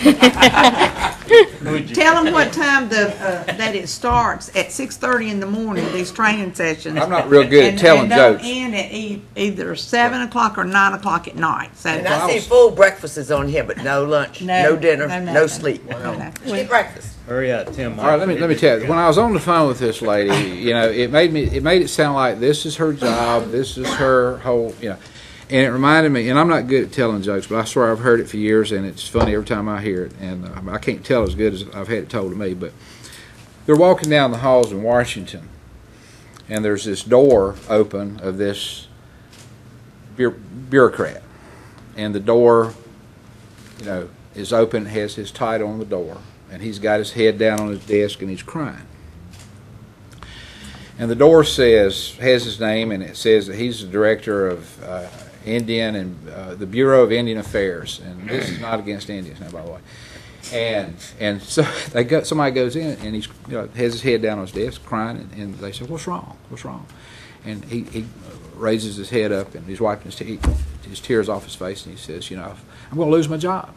Tell them what time that it starts at 6:30 in the morning. These training sessions. I'm not real good at telling jokes. And at either 7 o'clock or 9 o'clock at night. So And I see full breakfast is on here, but no lunch, no dinner, no sleep. Eat breakfast. Hurry up, Tim. All right, let me tell you. When I was on the phone with this lady, it made it sound like this is her job, this is her whole, And it reminded me, and I'm not good at telling jokes, but I swear I've heard it for years, and it's funny every time I hear it. And I can't tell as good as I've had it told to me. But they're walking down the halls in Washington, and there's this door open of this bureaucrat, and the door, is open, has his title on the door, and he's got his head down on his desk, and he's crying. And the door has his name, and it says that he's the director of Indian and the Bureau of Indian Affairs, and this is not against Indians now, by the way. And so somebody goes in, and he's has his head down on his desk, crying, and they say, "What's wrong? What's wrong?" And he raises his head up, and he's wiping his tears off his face, and he says, "I'm going to lose my job.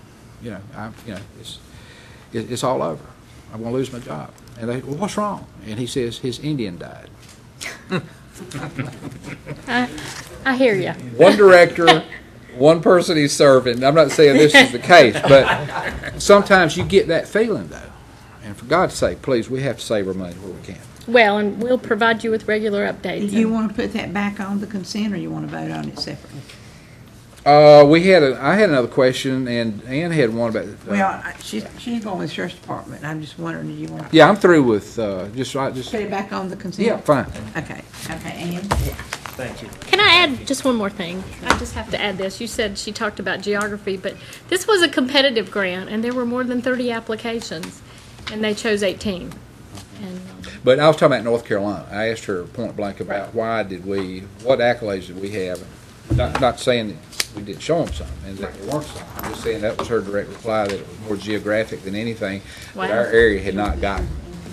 It's all over. I'm going to lose my job." And they, "Well, what's wrong?" And he says, "His Indian died." I hear you. One director, one person he's serving. I'm not saying this is the case, but sometimes you get that feeling, though. And for God's sake, please, we have to save our money where we can. Well, and we'll provide you with regular updates. Do you want to put that back on the consent, or you want to vote on it separately? I had another question, and Ann had one about. Well, she's going with the Sheriff's Department. I'm just wondering, do you want to? Yeah, I'm through with just. Put it back on the consent? Yeah, fine. Okay, Ann? Thank you. Can I add just one more thing? I just have to add this. You said she talked about geography, but this was a competitive grant, and there were more than 30 applications, and they chose 18. And, But I was talking about North Carolina. I asked her point blank about what accolades did we have? Not saying that we didn't show them some and that there weren't some. I'm just saying that was her direct reply, that it was more geographic than anything, that our area had not gotten.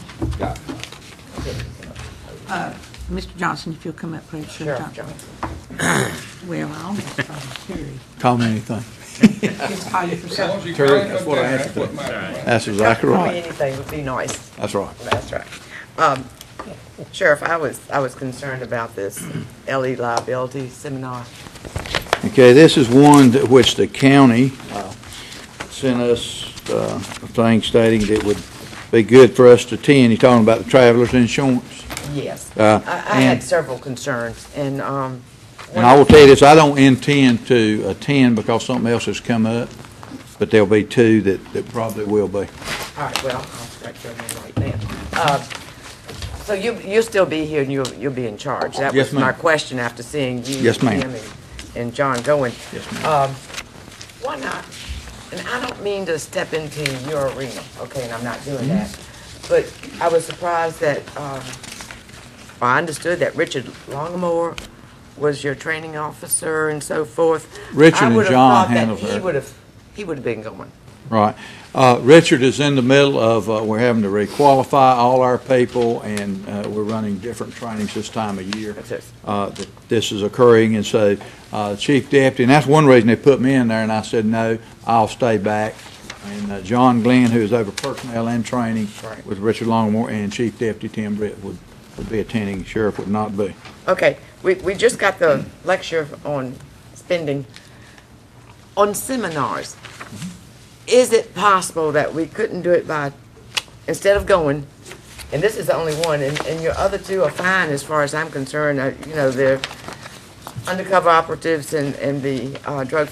Mr. Johnson, if you'll come up, please. Sheriff Johnson. Well, I almost called you Terry. Call me anything. Just call you for something. Terry, that's what I have to do. That's exactly Call me right. anything would be nice. That's right. That's right. Sheriff, I was concerned about this LE liability seminar. Okay, this is one which the county sent us a thing stating that it would be good for us to attend. You're talking about the traveler's insurance. Yes. I had several concerns, and I will tell you this, I don't intend to attend because something else has come up, but there'll be two that probably will be. all right, well, I'll write your name right now. So you'll still be here, and you'll be in charge. That Yes, was my ma'am. question after seeing you, Yes, ma'am. Tim, and John going. Yes, ma'am. Why not? And I don't mean to step into your arena, okay, and I'm not doing that. But I was surprised that, I understood that Richard Longmore was your training officer and so forth. Richard I and would have John thought that handled her. He would have been going. Right. Richard is in the middle of, we're having to requalify all our people, and we're running different trainings this time of year. That's it. That this is occurring, and so Chief Deputy, and that's one reason they put me in there, and I said, no, I'll stay back. And John Glenn, who is over personnel and training Right. with Richard Longmore, and Chief Deputy Tim Britt would be attending, Sheriff would not be. Okay, we just got the lecture on spending. On seminars, is it possible that we couldn't do it by, instead of going, and this is the only one, and your other two are fine as far as I'm concerned, you know, they're undercover operatives and the drug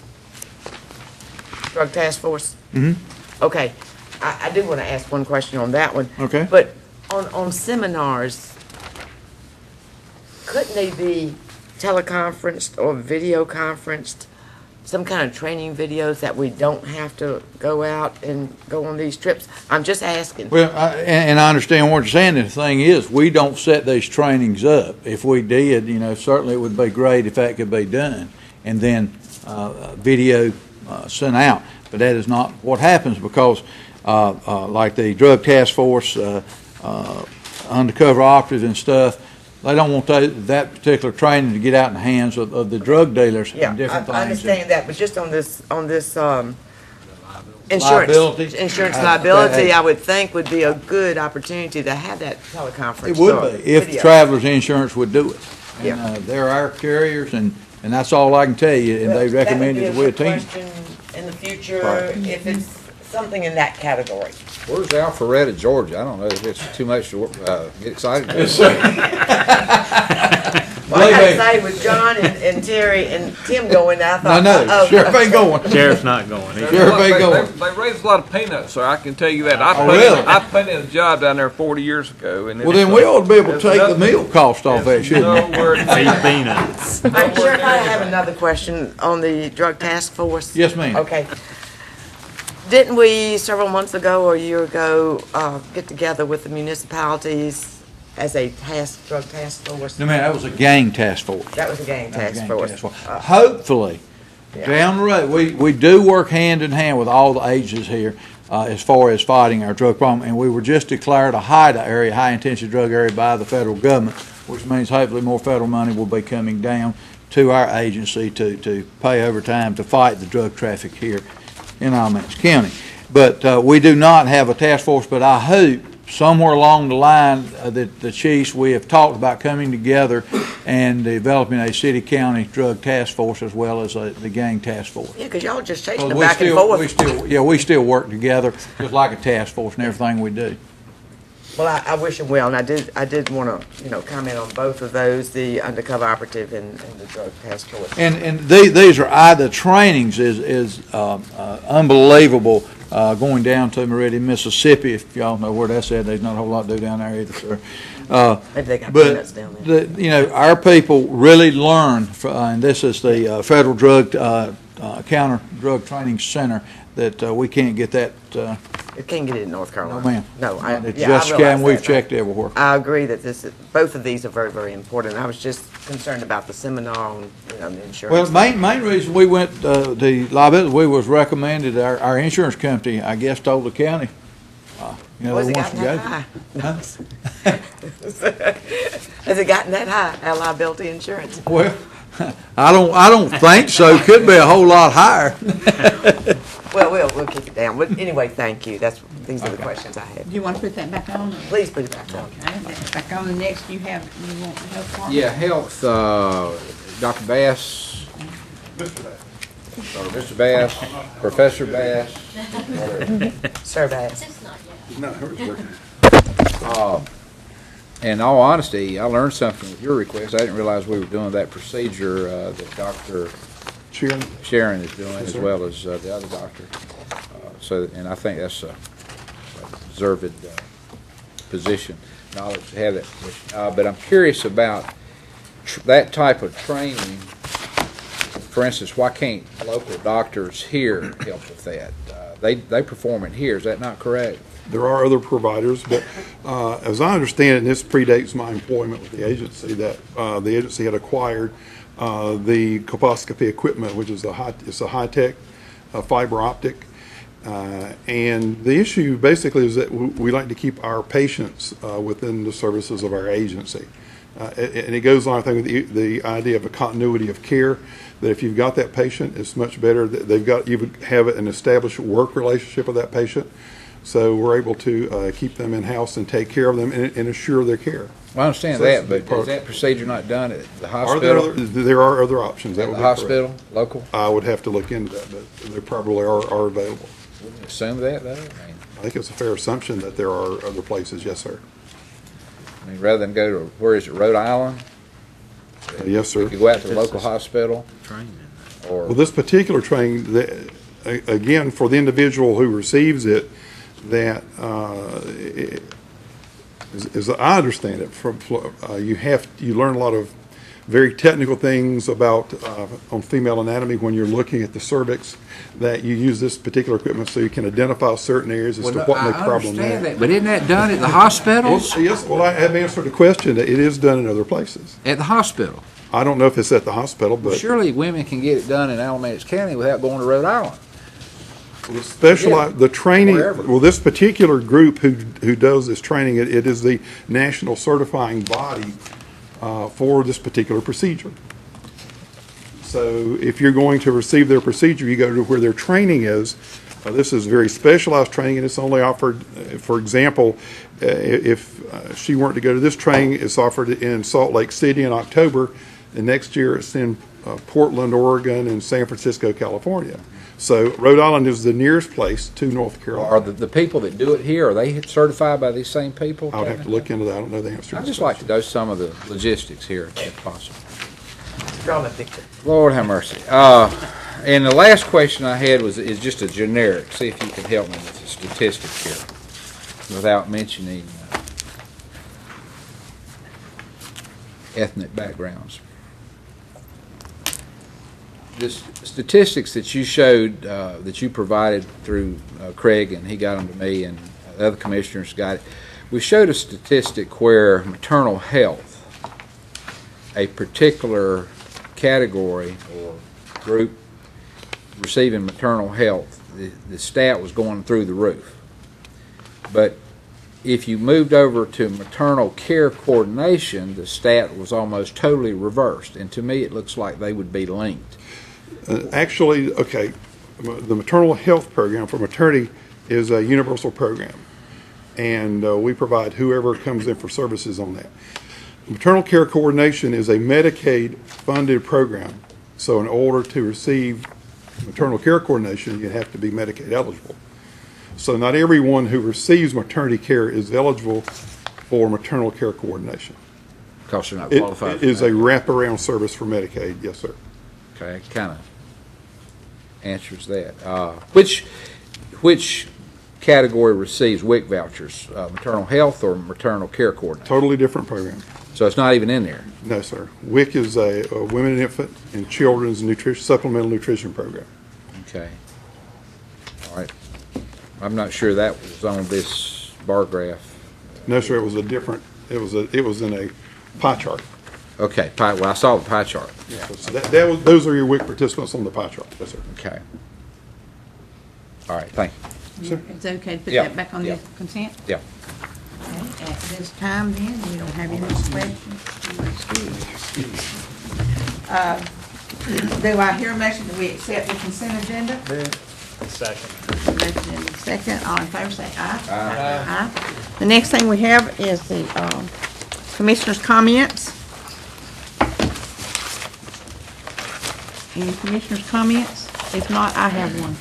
task force? Mm-hmm. Okay, I did want to ask one question on that one. Okay. But on seminars, couldn't they be teleconferenced or video conferenced? Some kind of training videos that we don't have to go out and go on these trips? I'm just asking. Well, and I understand what you're saying. The thing is, we don't set these trainings up. If we did, you know, certainly it would be great if that could be done, and then video sent out. But that is not what happens because, like the drug task force, undercover operatives and stuff, they don't want that particular training to get out in the hands of the drug dealers Yeah, and different things. I understand that, but just on this Liability. insurance That- liability, I would think would be a good opportunity to have that teleconference. It would or be, if the video. traveler's insurance would do it. And Yeah. they're our carriers, and that's all I can tell you, and they Well, recommended that we attend. That would be a good question in the future, Right. if it's something in that category. Where's Alpharetta, Georgia? I don't know if it's too much to get excited about. Well, I gotta say, with John and Terry and Tim going, I thought, No, Sheriff ain't going. Sheriff's not going either. Sheriff ain't going. They raised a lot of peanuts, sir. I can tell you that. Really? I put in a job down there 40 years ago. And Well, then we ought to be able to take the meal cost off that, shouldn't we? Feed peanuts. I'm sure if I have another question on the drug task force. Yes, ma'am. Okay. Didn't we, several months ago or a year ago, get together with the municipalities as a drug task force? No, man, that was a gang task force. That was a gang That was a task gang force. task force. Hopefully, down the road, we do work hand in hand with all the agencies here as far as fighting our drug problem, and we were just declared a HIDA area, high-intensity drug area, by the federal government, which means hopefully more federal money will be coming down to our agency to pay overtime to fight the drug traffic here in Alamance County. But we do not have a task force, but I hope somewhere along the line, the chiefs, we have talked about coming together and developing a city-county drug task force as well as the gang task force. Yeah, because y'all just chasing So them back and forth. we still work together, just like a task force and everything we do. Well, I wish them well, and I did want to, comment on both of those, the undercover operative and the drug task force. And these are, the trainings is unbelievable, going down to Meridian, Mississippi. If y'all know where that's at, there's not a whole lot to do down there either, sir. Maybe they got peanuts down there. Our people really learn, and this is the Federal Drug Counter Drug Training Center, that we can't get that. You can't get it in North Carolina. No, ma'am. No, It's just scam. We've checked everywhere. I agree that both of these are very, very important. I was just concerned about the seminar on, the insurance. Well, main reason we went, the liability, we was recommended, our insurance company, I guess, told the county, they want us to go. Has it gotten that high, our liability insurance? Well, I don't think so. Could be a whole lot higher. Well, we'll keep it down. But anyway, thank you. These are the questions I had. Do you want to put that back on? Please put it back on. Okay, back on the next, you want the health part? Yeah, health, Dr. Bass. Mr. Bass, Professor Bass. Sir Bass. In all honesty, I learned something with your request. I didn't realize we were doing that procedure that Dr. Sharon is doing, as well as the other doctor. And I think that's a deserved position, knowledge to have that position. But I'm curious about that type of training. For instance, why can't local doctors here help with that? They perform it here. Is that not correct? There are other providers, but as I understand it, and this predates my employment with the agency, that the agency had acquired the colposcopy equipment, which is it's a high-tech fiber optic. And the issue basically is that we like to keep our patients within the services of our agency. And it goes on, I think, with the idea of a continuity of care, that if you've got that patient, it's much better that you would have an established work relationship with that patient. So we're able to keep them in-house and take care of them and assure their care. Well, I understand that, but is that procedure not done at the hospital? There are other options. At the hospital, local? I would have to look into that, but there probably are available. Wouldn't assume that, though? I think it's a fair assumption that there are other places, yes, sir. I mean, rather than go to, where is it, Rhode Island? Yes, sir. You could go out to the local hospital? Well, this particular training, again, for the individual who receives it, that as I understand it, you learn a lot of very technical things about on female anatomy when you're looking at the cervix, that you use this particular equipment so you can identify certain areas as to what may problematic. That, but isn't that done at the hospitals? Well, yes, well, I have answered the question. It is done in other places. At the hospital? I don't know if it's at the hospital, but well, surely women can get it done in Alamance County without going to Rhode Island. The training, well, this particular group who does this training, it is the national certifying body for this particular procedure. So if you're going to receive their procedure, you go to where their training is. This is very specialized training, and it's only offered, for example, if she weren't to go to this training, it's offered in Salt Lake City in October, and next year it's in Portland, Oregon, and San Francisco, California. So Rhode Island is the nearest place to North Carolina. Are the people that do it here, are they certified by these same people? I would have to look into that. I don't know the answer. I'd just like to know some of the logistics here, if possible. Draw my picture. Lord have mercy. And the last question I had is just a generic. See if you can help me with the statistics here, without mentioning ethnic backgrounds. The statistics that you showed, that you provided through Craig, and he got them to me, and the other commissioners got it. We showed a statistic where maternal health, a particular category or group receiving maternal health, the stat was going through the roof. But if you moved over to maternal care coordination, the stat was almost totally reversed. And to me, it looks like they would be linked. Actually, okay, the maternal health program for maternity is a universal program. and we provide whoever comes in for services on that. Maternal care coordination is a Medicaid-funded program, so in order to receive maternal care coordination, you have to be Medicaid eligible. So not everyone who receives maternity care is eligible for maternal care coordination. Because they're not qualified. It is a wraparound service for Medicaid, yes, sir. Okay, kind of answers that. Which category receives WIC vouchers? Maternal health or maternal care coordinator? Totally different program. So it's not even in there? No, sir. WIC is a women and infant and children's supplemental nutrition program. Okay. All right. I'm not sure that was on this bar graph. No, sir. It was a different. It was in a pie chart. Okay. Well, I saw the pie chart. Yeah. So those are your WIC participants on the pie chart. Yes, sir. Okay. All right. Thank you. Sure. It's okay to put Yeah. that back on the consent? Yeah. Okay, at this time then, we don't have any more questions. Do I hear a motion that we accept the consent agenda? Second. Motion and a second, all in favor say aye. Aye. The next thing we have is the commissioners' comments. Any commissioners' comments? If not, I have one.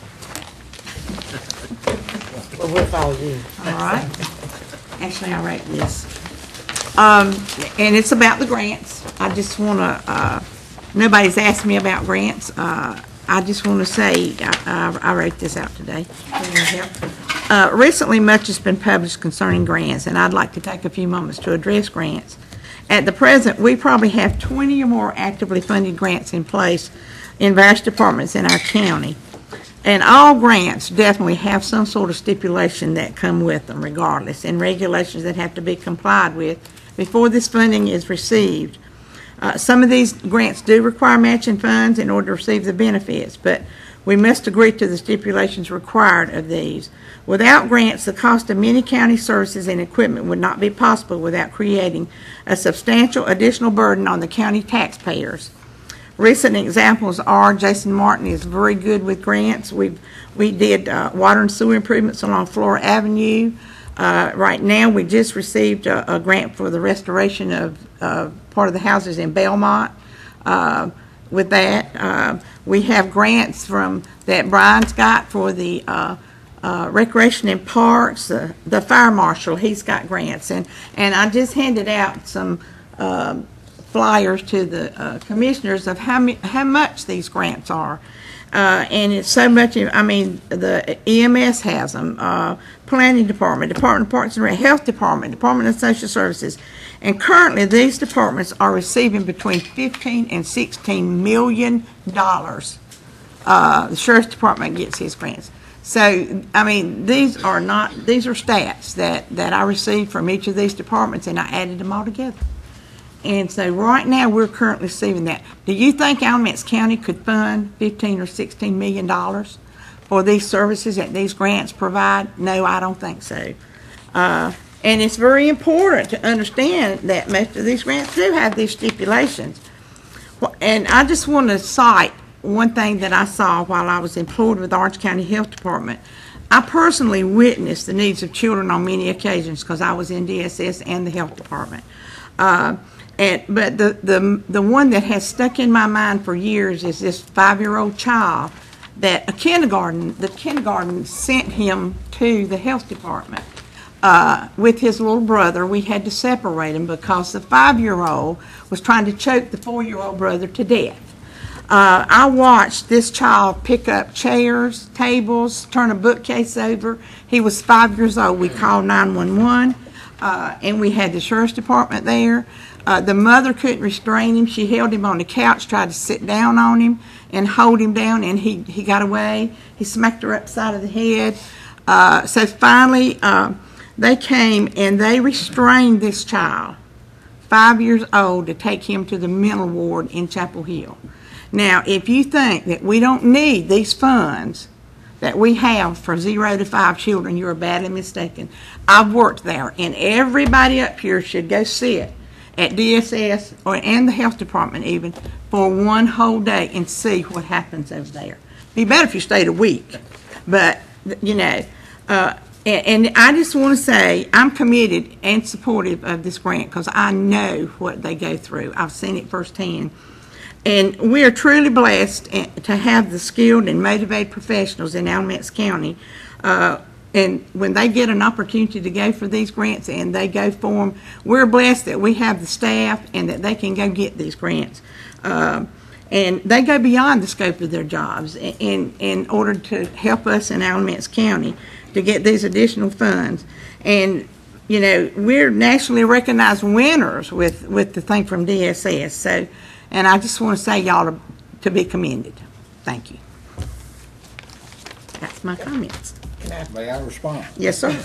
Well, we'll follow you. All right. Actually, I wrote this. And it's about the grants. I just want to, nobody's asked me about grants. I just want to say, I wrote this out today. Recently, much has been published concerning grants, and I'd like to take a few moments to address grants. At the present, we probably have 20 or more actively funded grants in place in various departments in our county. And all grants definitely have some sort of stipulation that come with them regardless, and regulations that have to be complied with before this funding is received. Some of these grants do require matching funds in order to receive the benefits, but we must agree to the stipulations required of these. Without grants, the cost of many county services and equipment would not be possible without creating a substantial additional burden on the county taxpayers. Recent examples are Jason Martin is very good with grants. We did water and sewer improvements along Flora Avenue. Right now, we just received a grant for the restoration of part of the houses in Belmont. With that, we have grants from that Brian's got for the recreation and parks. The fire marshal, he's got grants, and I just handed out some flyers to the commissioners of how much these grants are. And it's so much, I mean, the EMS has them, Planning Department, Department of Parks and Rec, Health Department, Department of Social Services. And currently, these departments are receiving between $15 and $16 million. The Sheriff's Department gets his grants. So, I mean, these are stats that I received from each of these departments, and I added them all together. And so right now, we're currently receiving that. Do you think Alamance County could fund $15 or $16 million for these services that these grants provide? No, I don't think so. And it's very important to understand that most of these grants do have these stipulations. And I just want to cite one thing that I saw while I was employed with the Orange County Health Department. I personally witnessed the needs of children on many occasions because I was in DSS and the Health Department. But the one that has stuck in my mind for years is this 5-year-old child that the kindergarten sent him to the health department with his little brother. We had to separate him because the 5-year-old was trying to choke the 4-year-old brother to death. I watched this child pick up chairs, tables, turn a bookcase over. He was 5 years old. We called 911, and we had the sheriff's department there. The mother couldn't restrain him. She held him on the couch, tried to sit down on him and hold him down, and he got away. He smacked her upside of the head. So finally, they came and they restrained this child, 5 years old, to take him to the mental ward in Chapel Hill. Now, if you think that we don't need these funds that we have for 0 to 5 children, you're badly mistaken. I've worked there, and everybody up here should go sit at DSS and the health department even for one whole day and see what happens over there. It'd be better if you stayed a week, but you know, And I just want to say, I'm committed and supportive of this grant because I know what they go through. I've seen it firsthand. And we are truly blessed to have the skilled and motivated professionals in Alamance County. And when they get an opportunity to go for these grants and they go for them, we're blessed that we have the staff and that they can go get these grants. And they go beyond the scope of their jobs in order to help us in Alamance County to get these additional funds. And, you know, we're nationally recognized winners with the thing from DSS. So, and I just want to say y'all to be commended. Thank you. That's my comments. May I respond? Yes, sir.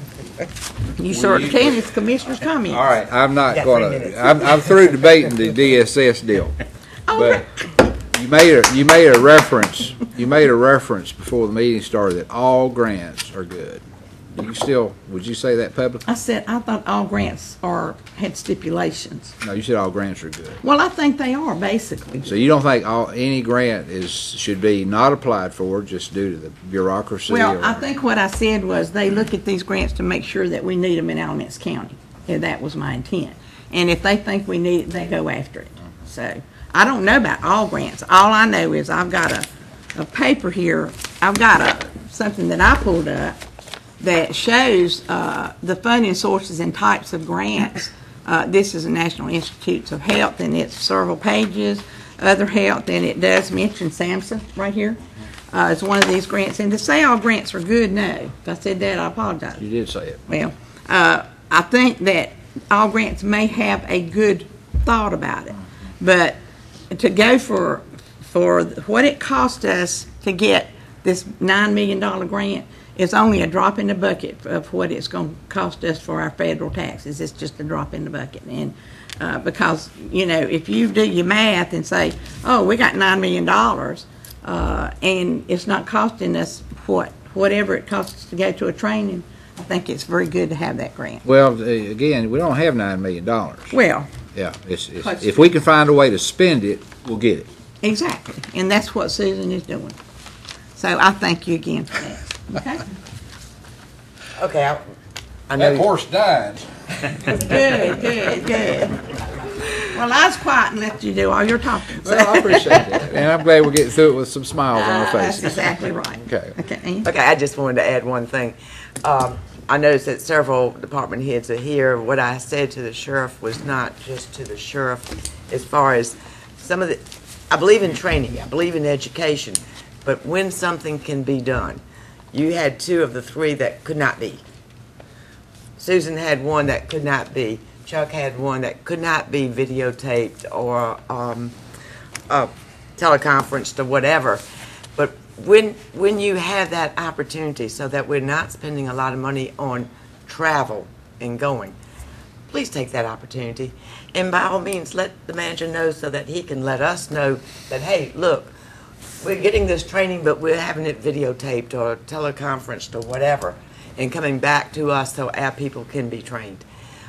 You sir can. It's Commissioner's comments. All right, I'm not going to, I'm through debating the DSS deal. But you made a reference before the meeting started that all grants are good. Would you say that publicly? I said I thought all grants had stipulations. No, you said all grants are good. Well, I think they are basically. So you don't think any grant should be not applied for just due to the bureaucracy? Well, I think what I said was they look at these grants to make sure that we need them in Alamance County. And that was my intent. And if they think we need it, they go after it. So I don't know about all grants. All I know is I've got a paper here. I've got something that I pulled up that shows the funding sources and types of grants. This is the National Institutes of Health, and it's several pages. Other health, and it does mention SAMHSA right here. It's one of these grants. And to say all grants are good, no. If I said that, I apologize. You did say it. Well, I think that all grants may have a good thought about it. But to go for what it cost us to get this $9 million grant is only a drop in the bucket of what it's going to cost us for our federal taxes. It's just a drop in the bucket. And because, you know, if you do your math and say, oh, we got $9 million, and it's not costing us whatever it costs us to go to a training, I think it's very good to have that grant. Well, again, we don't have $9 million. Well, yeah, if we can find a way to spend it, we'll get it. Exactly, and that's what Susan is doing. So I thank you again for that. Okay. Okay, I know. That horse died. Good. Well, I was quiet and let you do all your talking. So. Well, I appreciate that, and I'm glad we're getting through it with some smiles on our faces. That's exactly right. Okay. Okay, I just wanted to add one thing. I noticed that several department heads are here. What I said to the sheriff was not just to the sheriff, as far as some of the, I believe in training, I believe in education, but when something can be done, you had 2 of the 3 that could not be. Susan had 1 that could not be. Chuck had 1 that could not be videotaped or teleconferenced or whatever. But when you have that opportunity so that we're not spending a lot of money on travel and going, please take that opportunity. And by all means, let the manager know so that he can let us know that, hey, look, we're getting this training, but we're having it videotaped or teleconferenced or whatever, and coming back to us so our people can be trained.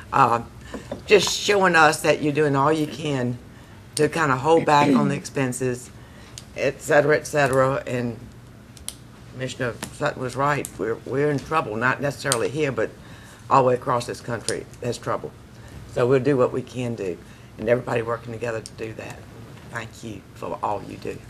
Just showing us that you're doing all you can to kind of hold back on the expenses, et cetera, and Commissioner Sutton was right. We're in trouble, not necessarily here, but all the way across this country, there's trouble. So we'll do what we can do, and everybody working together to do that. Thank you for all you do.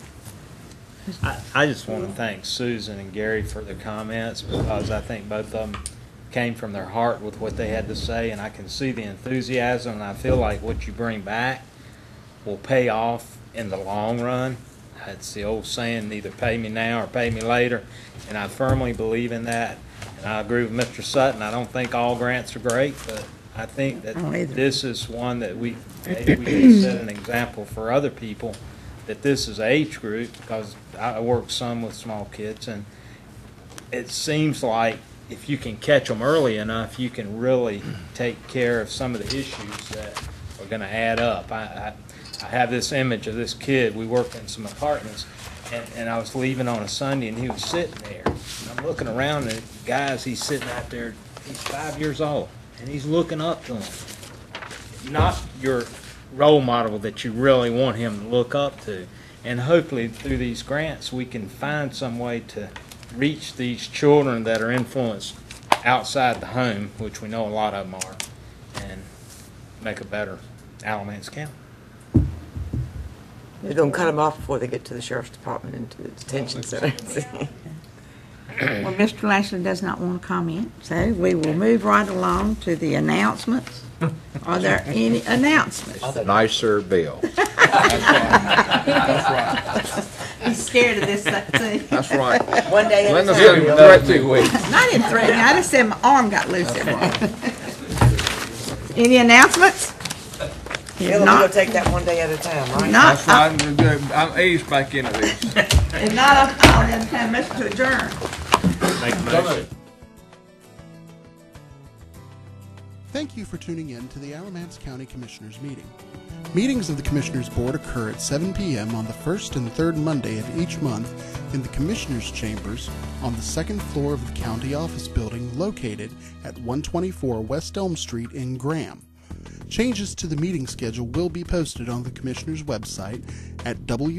I just want to thank Susan and Gary for their comments, because I think both of them came from their heart with what they had to say, and I can see the enthusiasm, and I feel like what you bring back will pay off in the long run. It's the old saying, either pay me now or pay me later, and I firmly believe in that. And I agree with Mr. Sutton. I don't think all grants are great, but I think that this is one that we can set an example for other people, that this is age group, because I work some with small kids, and it seems like if you can catch them early enough, you can really take care of some of the issues that are going to add up. I have this image of this kid. We work in some apartments, and I was leaving on a Sunday, and he was sitting there. And I'm looking around, and guys, he's sitting out there. He's 5 years old, and he's looking up to him. Not your role model that you really want him to look up to. And hopefully through these grants we can find some way to reach these children that are influenced outside the home, which we know a lot of them are, and make a better Alamance County. They're gonna cut them off before they get to the sheriff's department and to the detention center. Well, Mr. Lashley does not want to comment, so we will move right along to the announcements. Are there any announcements? Nicer bill. He's scared of this thing. That's right. One day at a Linda's time. giving threat 2 weeks. I didn't threaten you, I just said my arm got loose at once. Any announcements? Bill, we're gonna take that one day at a time, right? Not, That's right, I'm eased back into this. and not, I'll entertain a motion to adjourn. Make a motion. Thank you for tuning in to the Alamance County Commissioners meeting. Meetings of the Commissioners Board occur at 7 p.m. on the first and third Monday of each month in the Commissioners' Chambers on the second floor of the County Office Building located at 124 West Elm Street in Graham. Changes to the meeting schedule will be posted on the Commissioners' website at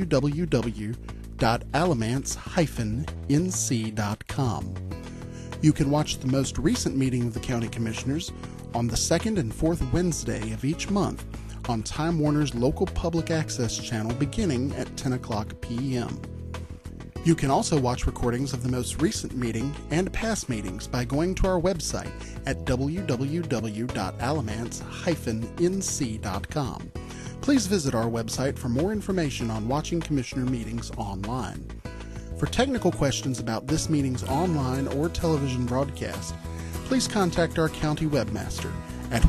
www.alamance-nc.com. You can watch the most recent meeting of the County Commissioners on the second and fourth Wednesday of each month on Time Warner's local public access channel beginning at 10 o'clock p.m. You can also watch recordings of the most recent meeting and past meetings by going to our website at www.alamance-nc.com. Please visit our website for more information on watching Commissioner meetings online. For technical questions about this meeting's online or television broadcast, please contact our county webmaster at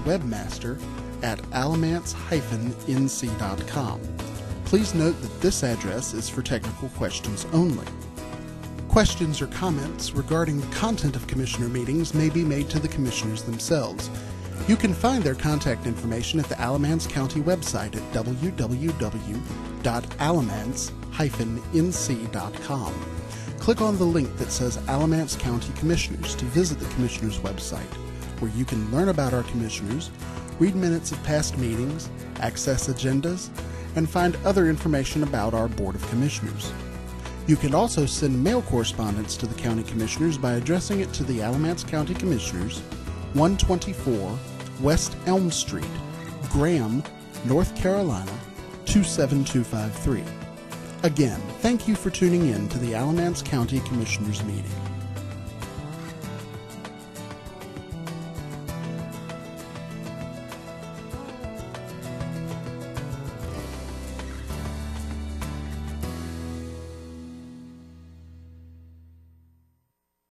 webmaster@alamance-nc.com. Please note that this address is for technical questions only. Questions or comments regarding the content of Commissioner meetings may be made to the Commissioners themselves. You can find their contact information at the Alamance County website at www.alamance-nc.com. Click on the link that says Alamance County Commissioners to visit the Commissioners website, where you can learn about our Commissioners, read minutes of past meetings, access agendas, and find other information about our Board of Commissioners. You can also send mail correspondence to the County Commissioners by addressing it to the Alamance County Commissioners, 124 West Elm Street, Graham, North Carolina, 27253. Again, thank you for tuning in to the Alamance County Commissioners meeting.